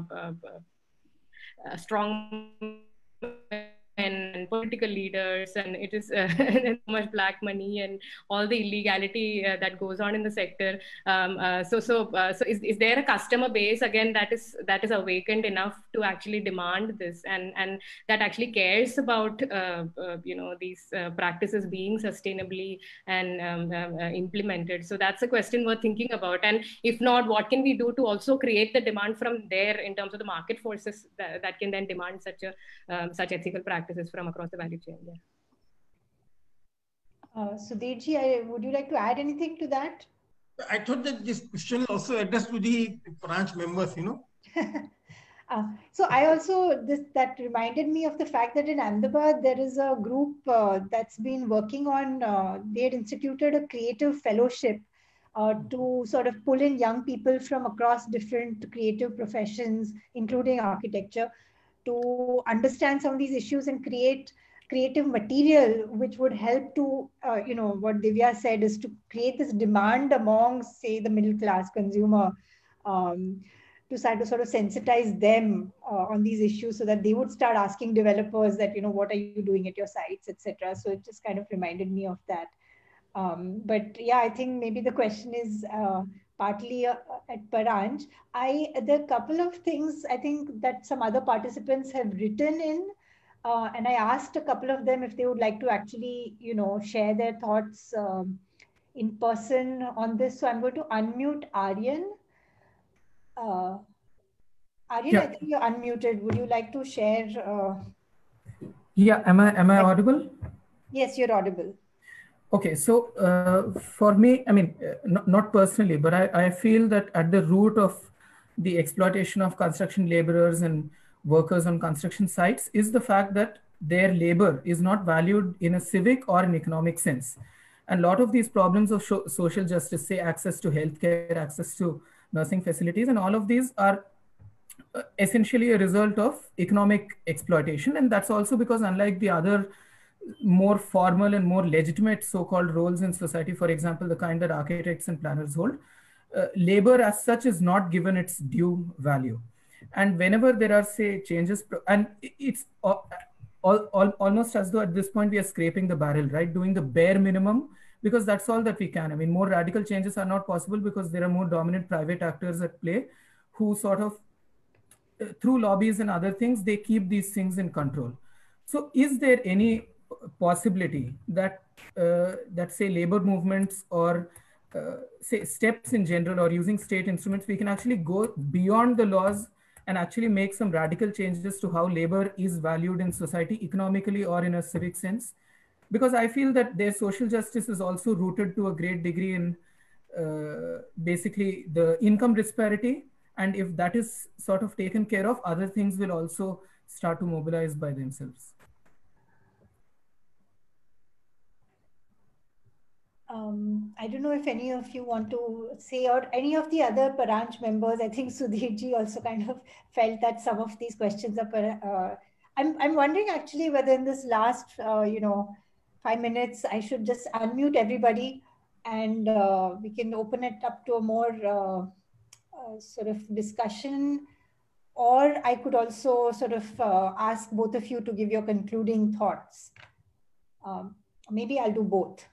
[SPEAKER 5] strong and political leaders, and it is and so much black money and all the illegality that goes on in the sector. So is there a customer base again that is awakened enough to actually demand this, and that actually cares about you know, these practices being sustainably and implemented? So that's a question worth thinking about. And if not, what can we do to also create the demand from there in terms of the market forces that can then demand such ethical practices from across the value chain?
[SPEAKER 1] Sudhirji, would you like to add anything to that?
[SPEAKER 2] I thought that this question is also addressed to the branch members, you know.
[SPEAKER 1] So I also, that reminded me of the fact that in Ahmedabad, there is a group that's been working on, they had instituted a creative fellowship to sort of pull in young people from across different creative professions, including architecture, to understand some of these issues and create creative material, which would help to, you know, what Divya said is to create this demand among, say, the middle class consumer, to sort of sensitize them on these issues, so that they would start asking developers that, you know, what are you doing at your sites, etc. So it just kind of reminded me of that. But yeah, I think maybe the question is partly at Paranj. There are a couple of things I think that some other participants have written in, and I asked a couple of them if they would like to actually, you know, share their thoughts in person on this. So I'm going to unmute Aryan. Aryan, yeah. I think you're unmuted. Would you like to share?
[SPEAKER 8] Yeah, am I audible?
[SPEAKER 1] Yes, you're audible.
[SPEAKER 8] Okay, so for me, I mean, not personally, but I feel that at the root of the exploitation of construction laborers and workers on construction sites is the fact that their labor is not valued in a civic or an economic sense. And a lot of these problems of social justice, say access to healthcare, access to nursing facilities, and all of these are essentially a result of economic exploitation. And that's also because, unlike the other more formal and more legitimate so-called roles in society, for example, the kind that architects and planners hold, labor as such is not given its due value. And whenever there are, say, changes, and it's almost as though at this point we are scraping the barrel, right? Doing the bare minimum, because that's all that we can. I mean, more radical changes are not possible because there are more dominant private actors at play who sort of, through lobbies and other things, they keep these things in control. So is there any possibility that that say labor movements or say steps in general, or using state instruments, we can actually go beyond the laws and actually make some radical changes to how labor is valued in society, economically or in a civic sense? Because I feel that their social justice is also rooted to a great degree in basically the income disparity. And if that is sort of taken care of, other things will also start to mobilize by themselves.
[SPEAKER 1] I don't know if any of you want to say, or any of the other Paranj members. I think Sudhirji also kind of felt that some of these questions are. I'm wondering actually whether in this last 5 minutes I should just unmute everybody and we can open it up to a more sort of discussion, or I could also sort of ask both of you to give your concluding thoughts. Maybe I'll do both.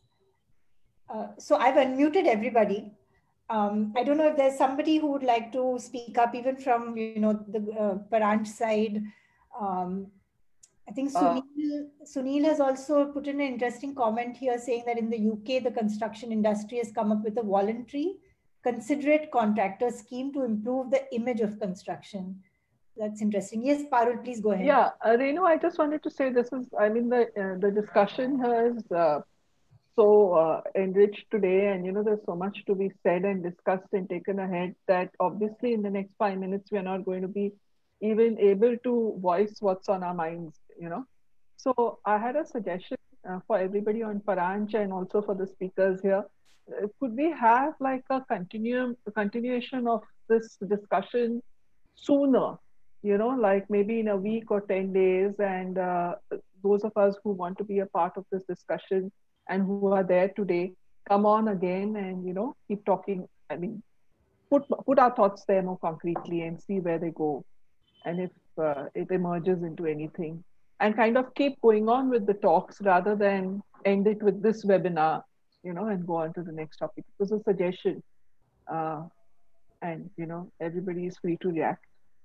[SPEAKER 1] So I've unmuted everybody. I don't know if there's somebody who would like to speak up, even from the Paranj side. I think Sunil has also put in an interesting comment here saying that in the UK, the construction industry has come up with a voluntary, considerate contractor scheme to improve the image of construction. That's interesting. Yes, Parul, please go ahead.
[SPEAKER 4] Yeah, Renu, I just wanted to say this is, I mean, the discussion here is so enriched today, and there's so much to be said and discussed and taken ahead that obviously in the next 5 minutes we are not going to be even able to voice what's on our minds. So I had a suggestion for everybody on Paranch and also for the speakers here. Could we have like a continuation of this discussion sooner? Like maybe in a week or 10 days, and those of us who want to be a part of this discussion and who are there today, come on again and, keep talking. I mean, put our thoughts there more concretely and see where they go. And if it emerges into anything, and kind of keep going on with the talks rather than end it with this webinar, and go on to the next topic. It was a suggestion. And, everybody is free to react.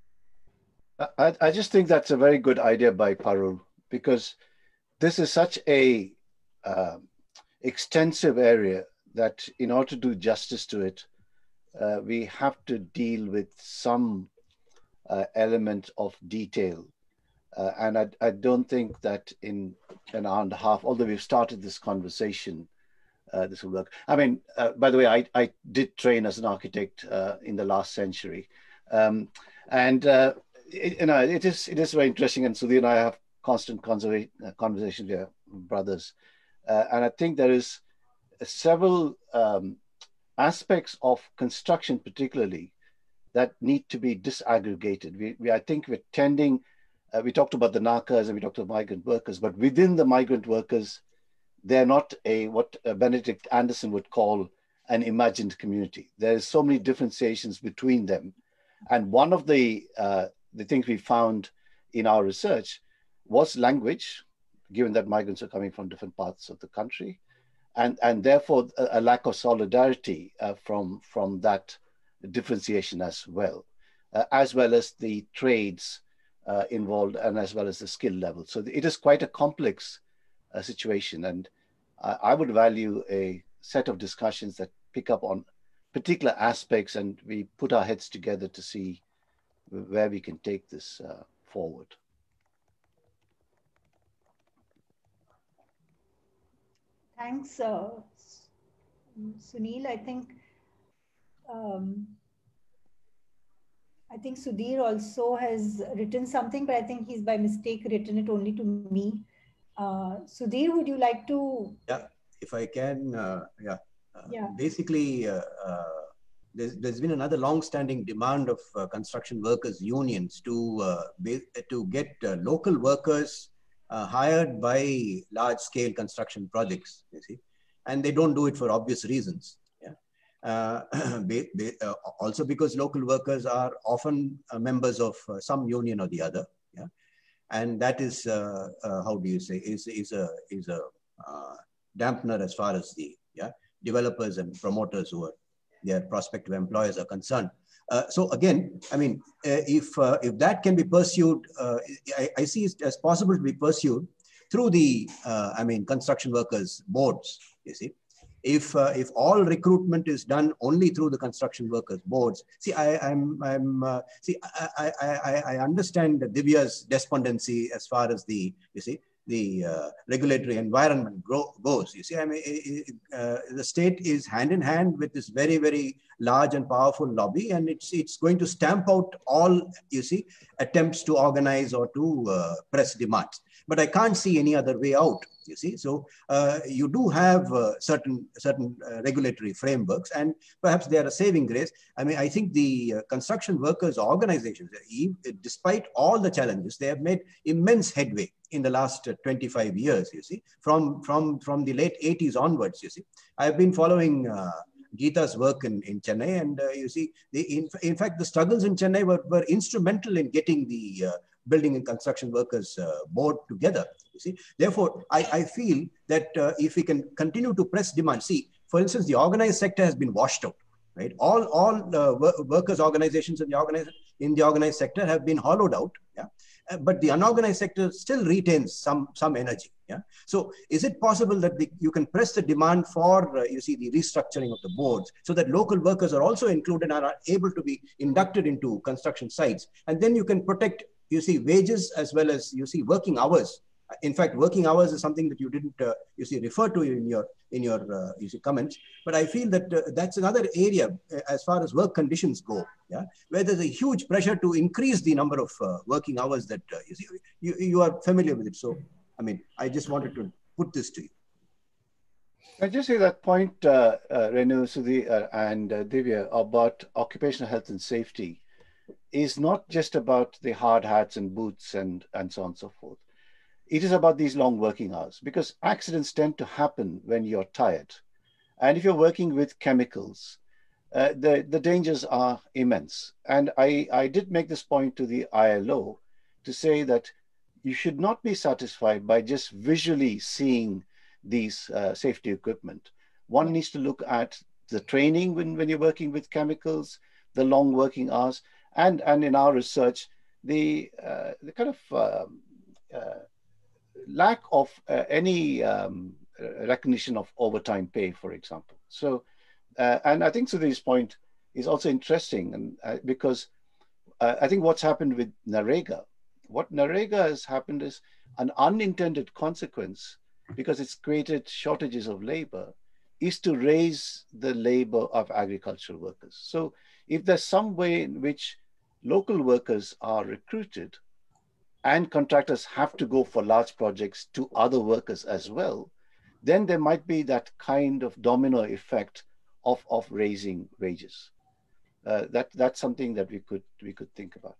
[SPEAKER 6] I just think that's a very good idea by Parul, because this is such a extensive area that in order to do justice to it, we have to deal with some element of detail. And I don't think that in an hour and a half, although we've started this conversation, this will work. I mean, by the way, I did train as an architect in the last century. It is very interesting, and Sudhir and I have constant conversations here, brothers. And I think there is several aspects of construction particularly that need to be disaggregated. I think we're tending, we talked about the NACAs and we talked about migrant workers, but within the migrant workers, they're not what Benedict Anderson would call an imagined community. There's so many differentiations between them. And one of the things we found in our research was language, given that migrants are coming from different parts of the country, and therefore a lack of solidarity from that differentiation as well as the trades involved, and as well as the skill level. So it is quite a complex situation, and I would value a set of discussions that pick up on particular aspects, and we put our heads together to see where we can take this forward.
[SPEAKER 1] Thanks, Sunil. I think Sudhir also has written something, but I think he's by mistake written it only to me. Sudhir, would you like to?
[SPEAKER 7] Yeah, if I can. Basically, there's been another long-standing demand of construction workers' unions to get local workers hired by large-scale construction projects. You see, and they don't do it for obvious reasons. Also because local workers are often members of some union or the other. Yeah, and that is how do you say is a dampener as far as the developers and promoters who are their prospective employers are concerned. So again, I mean, if that can be pursued, I see it as possible to be pursued through the construction workers boards. You see, if all recruitment is done only through the construction workers boards, see, I understand Divya's despondency as far as the regulatory environment goes. You see, I mean, the state is hand in hand with this very, very large and powerful lobby, and it's going to stamp out all, you see, attempts to organize or to press demands. But I can't see any other way out. You see, so you do have certain regulatory frameworks, and perhaps they are a saving grace. I mean, I think the construction workers organizations, despite all the challenges, they have made immense headway in the last 25 years. You see, from the late 80s onwards. You see, I've been following Geeta's work in Chennai, and you see, in fact, the struggles in Chennai were instrumental in getting the Building and Construction Workers Board together. You see, therefore, I feel that if we can continue to press demand, see, for instance, the organized sector has been washed out, right? All workers' organizations and the organized, in the organized sector have been hollowed out. Yeah. But the unorganized sector still retains some energy. Yeah. So is it possible that you can press the demand for, the restructuring of the boards so that local workers are also included and are able to be inducted into construction sites? And then you can protect, wages as well as, working hours. In fact, working hours is something that you didn't, refer to in your comments. But I feel that that's another area as far as work conditions go, yeah, where there's a huge pressure to increase the number of working hours that you are familiar with it. So, I mean, I just wanted to put this to you.
[SPEAKER 6] I just say that point, Renu, Sudhir, and Divya, about occupational health and safety is not just about the hard hats and boots and so on and so forth. It is about these long working hours, because accidents tend to happen when you're tired. And if you're working with chemicals, the dangers are immense. And I did make this point to the ILO to say that you should not be satisfied by just visually seeing these safety equipment. One needs to look at the training when you're working with chemicals, the long working hours, and in our research, the kind of lack of any recognition of overtime pay, for example. So, and I think Sudhir's point is also interesting, and because I think what's happened with NREGA, what NREGA has happened is an unintended consequence, because it's created shortages of labor, is to raise the labor of agricultural workers. So if there's some way in which local workers are recruited and contractors have to go for large projects to other workers as well, then there might be that kind of domino effect of raising wages. That's something that we could think about.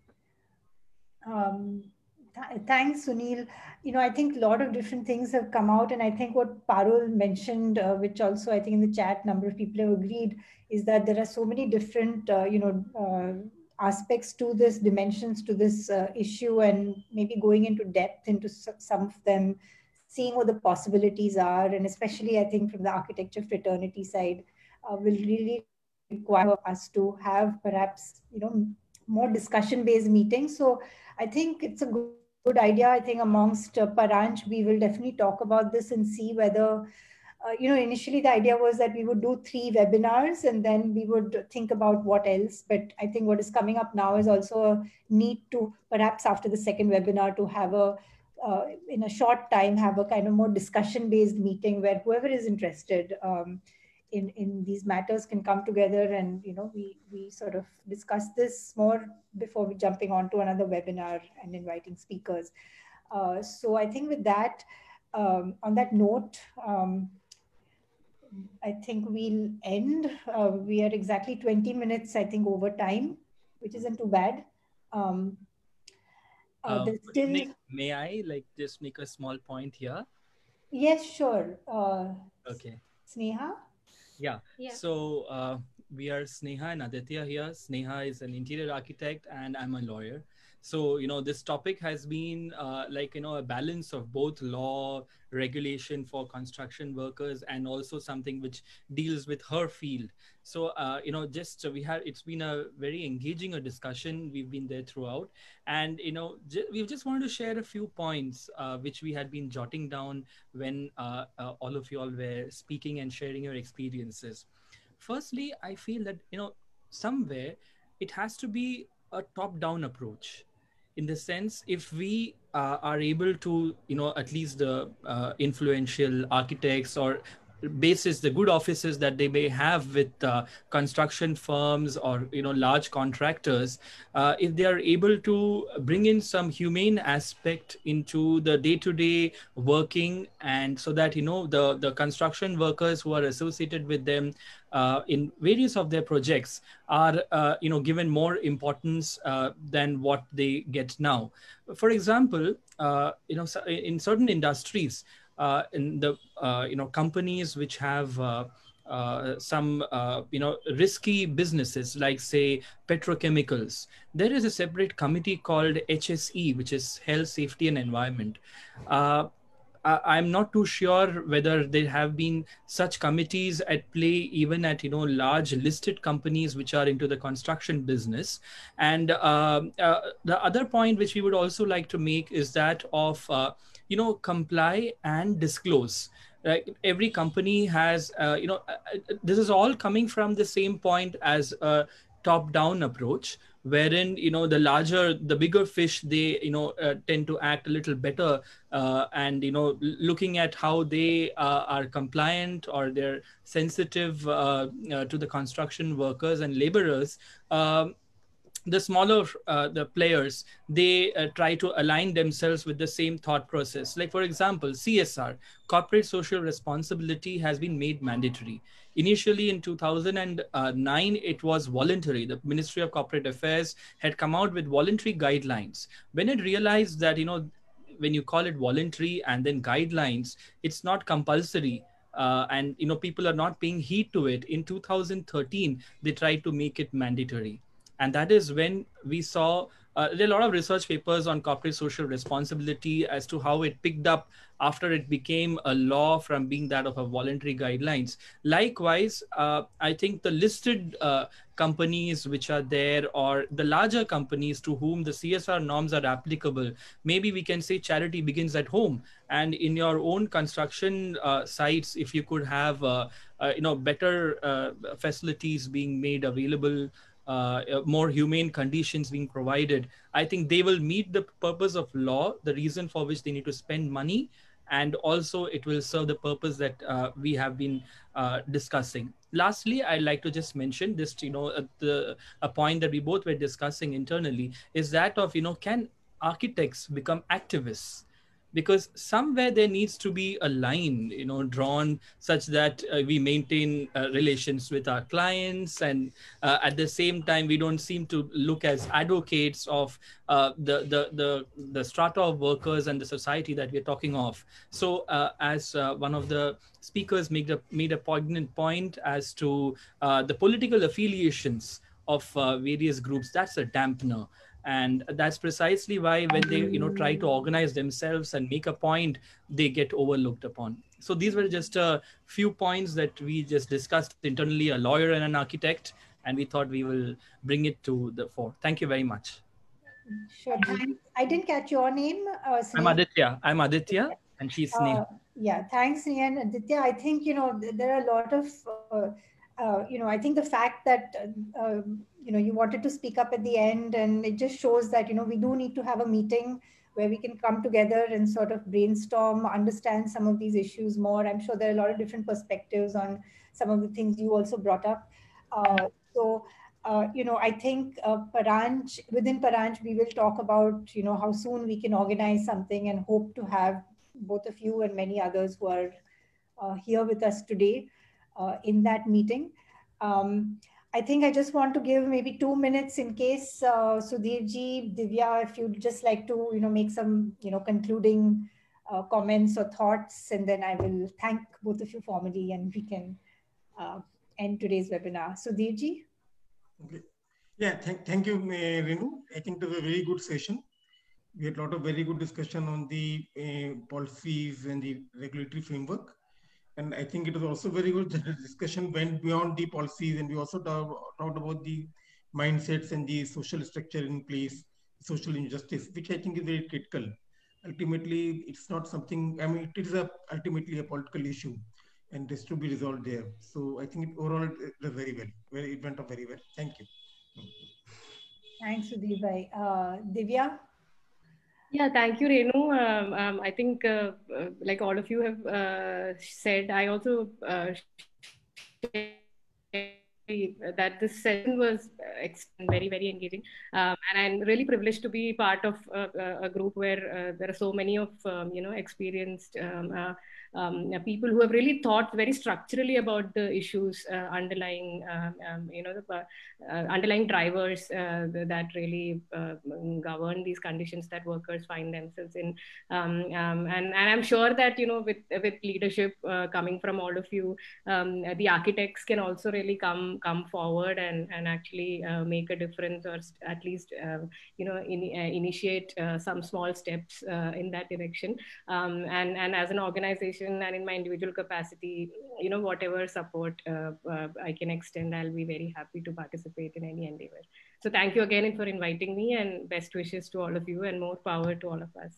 [SPEAKER 1] Thanks, Sunil. I think a lot of different things have come out, and I think what Parul mentioned, which also I think in the chat number of people have agreed, is that there are so many different, aspects to this, dimensions to this issue, and maybe going into depth into some of them, seeing what the possibilities are, and especially I think from the architecture fraternity side, will really require us to have perhaps more discussion-based meetings. So I think it's a good idea. I think amongst Paranj, we will definitely talk about this and see whether, initially the idea was that we would do 3 webinars and then we would think about what else. But I think what is coming up now is also a need to perhaps after the second webinar to have in a short time, have a kind of more discussion-based meeting where whoever is interested in these matters can come together and, we sort of discuss this more before we jumping on to another webinar and inviting speakers. So I think with that, on that note, I think we'll end. We are exactly 20 minutes, I think, over time, which isn't too bad.
[SPEAKER 9] May I just make a small point here?
[SPEAKER 1] Yes, sure.
[SPEAKER 9] Okay.
[SPEAKER 1] Sneha?
[SPEAKER 9] Yeah. So we are Sneha and Aditya here. Sneha is an interior architect and I'm a lawyer. So, this topic has been a balance of both law, regulation for construction workers, and also something which deals with her field. So, it's been a very engaging discussion. We've been there throughout. And, we just wanted to share a few points which we had been jotting down when all of you all were speaking and sharing your experiences. Firstly, I feel that, somewhere it has to be a top-down approach. In the sense, if we are able to, at least the influential architects or basis the good offices that they may have with construction firms or, large contractors, if they are able to bring in some humane aspect into the day-to-day working, and so that, the construction workers who are associated with them in various of their projects are, given more importance than what they get now. For example, in certain industries, in the companies which have some risky businesses, like say petrochemicals, there is a separate committee called HSE, which is Health, Safety and Environment. I'm not too sure whether there have been such committees at play even at large listed companies which are into the construction business. And the other point which we would also like to make is that of comply and disclose. Every company has this is all coming from the same point as a top-down approach, wherein the bigger fish, they tend to act a little better, and looking at how they are compliant or they're sensitive to the construction workers and laborers. The smaller the players, they try to align themselves with the same thought process. Like, for example, CSR, corporate social responsibility, has been made mandatory. Initially in 2009, it was voluntary. The Ministry of Corporate Affairs had come out with voluntary guidelines. When it realized that, when you call it voluntary and then guidelines, it's not compulsory. And people are not paying heed to it. In 2013, they tried to make it mandatory. And that is when we saw there are a lot of research papers on corporate social responsibility as to how it picked up after it became a law from being that of a voluntary guidelines. Likewise, I think the listed companies which are there, or the larger companies to whom the CSR norms are applicable, maybe we can say charity begins at home. And in your own construction sites, if you could have better facilities being made available, more humane conditions being provided, I think they will meet the purpose of law, the reason for which they need to spend money, and also it will serve the purpose that we have been discussing. Lastly, I'd like to just mention this, a point that we both were discussing internally is that of, can architects become activists? Because somewhere there needs to be a line, drawn such that we maintain relations with our clients, and at the same time we don't seem to look as advocates of the strata of workers and the society that we're talking of. So as one of the speakers made a poignant point as to the political affiliations of various groups, that's a dampener. And that's precisely why when they try to organize themselves and make a point, they get overlooked upon. So these were just a few points that we just discussed internally, a lawyer and an architect, and we thought we will bring it to the fore. Thank you very much.
[SPEAKER 1] Sure. Thanks. I didn't catch your name.
[SPEAKER 9] I'm Aditya, and she's Sneha.
[SPEAKER 1] Yeah, thanks, Sneha and Aditya. I think, there are a lot of, I think the fact that, you wanted to speak up at the end, and it just shows that, we do need to have a meeting where we can come together and sort of brainstorm, understand some of these issues more. I'm sure there are a lot of different perspectives on some of the things you also brought up. I think within Paranj, we will talk about, how soon we can organize something, and hope to have both of you and many others who are here with us today in that meeting. I think I just want to give maybe 2 minutes in case Sudhirji, Divya, if you'd just like to, make some, concluding comments or thoughts, and then I will thank both of you formally, and we can end today's webinar. Sudhirji?
[SPEAKER 2] Okay. Yeah, thank you, Renu. I think it was a very good session. We had a lot of very good discussion on the policies and the regulatory framework. And I think it was also very good that the discussion went beyond the policies, and we also talked about the mindsets and the social structure in place, social injustice, which I think is very critical. Ultimately, it's not something, it is ultimately a political issue, and this to be resolved there. So I think overall it went very well. It went up very well. Thank you.
[SPEAKER 1] Thanks, Sudhir bhai. Divya?
[SPEAKER 5] Yeah, thank you, Renu. I think, like all of you have said, I also that this session was very, very engaging. And I'm really privileged to be part of a group where there are so many of, experienced people who have really thought very structurally about the issues underlying, the underlying drivers that really govern these conditions that workers find themselves in. And I'm sure that, with leadership coming from all of you, the architects can also really come come forward and actually make a difference, or at least initiate some small steps in that direction. And as an organization and in my individual capacity, whatever support I can extend, I'll be very happy to participate in any endeavor. So thank you again for inviting me, and best wishes to all of you, and more power to all of us.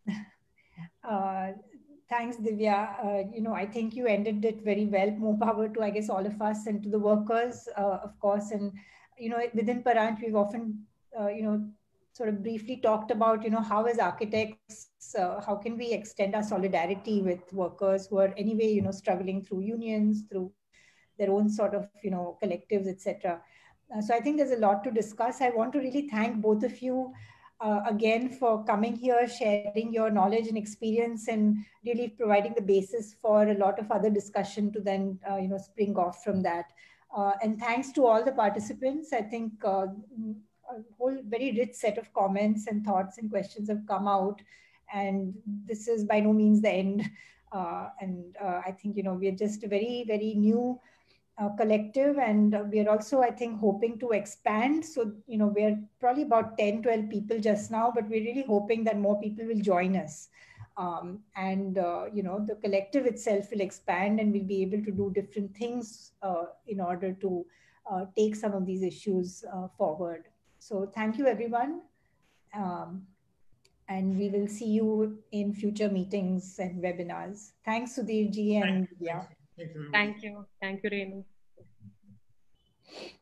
[SPEAKER 1] Thanks, Divya. I think you ended it very well. More power to, I guess, all of us and to the workers, of course. And, within Paranch, we've often, sort of briefly talked about, how as architects, how can we extend our solidarity with workers who are anyway, struggling through unions, through their own sort of, collectives, etc. So I think there's a lot to discuss. I want to really thank both of you again for coming here, sharing your knowledge and experience, and really providing the basis for a lot of other discussion to then spring off from that. And thanks to all the participants. I think a whole very rich set of comments and thoughts and questions have come out, and this is by no means the end. I think we're just a very, very new collective, and we are also, I think, hoping to expand. So we're probably about 10-12 people just now, but we're really hoping that more people will join us, and the collective itself will expand, and we'll be able to do different things in order to take some of these issues forward. So thank you, everyone, and we will see you in future meetings and webinars. Thanks, Sudhir ji and Divya.
[SPEAKER 5] Thank you, Renu.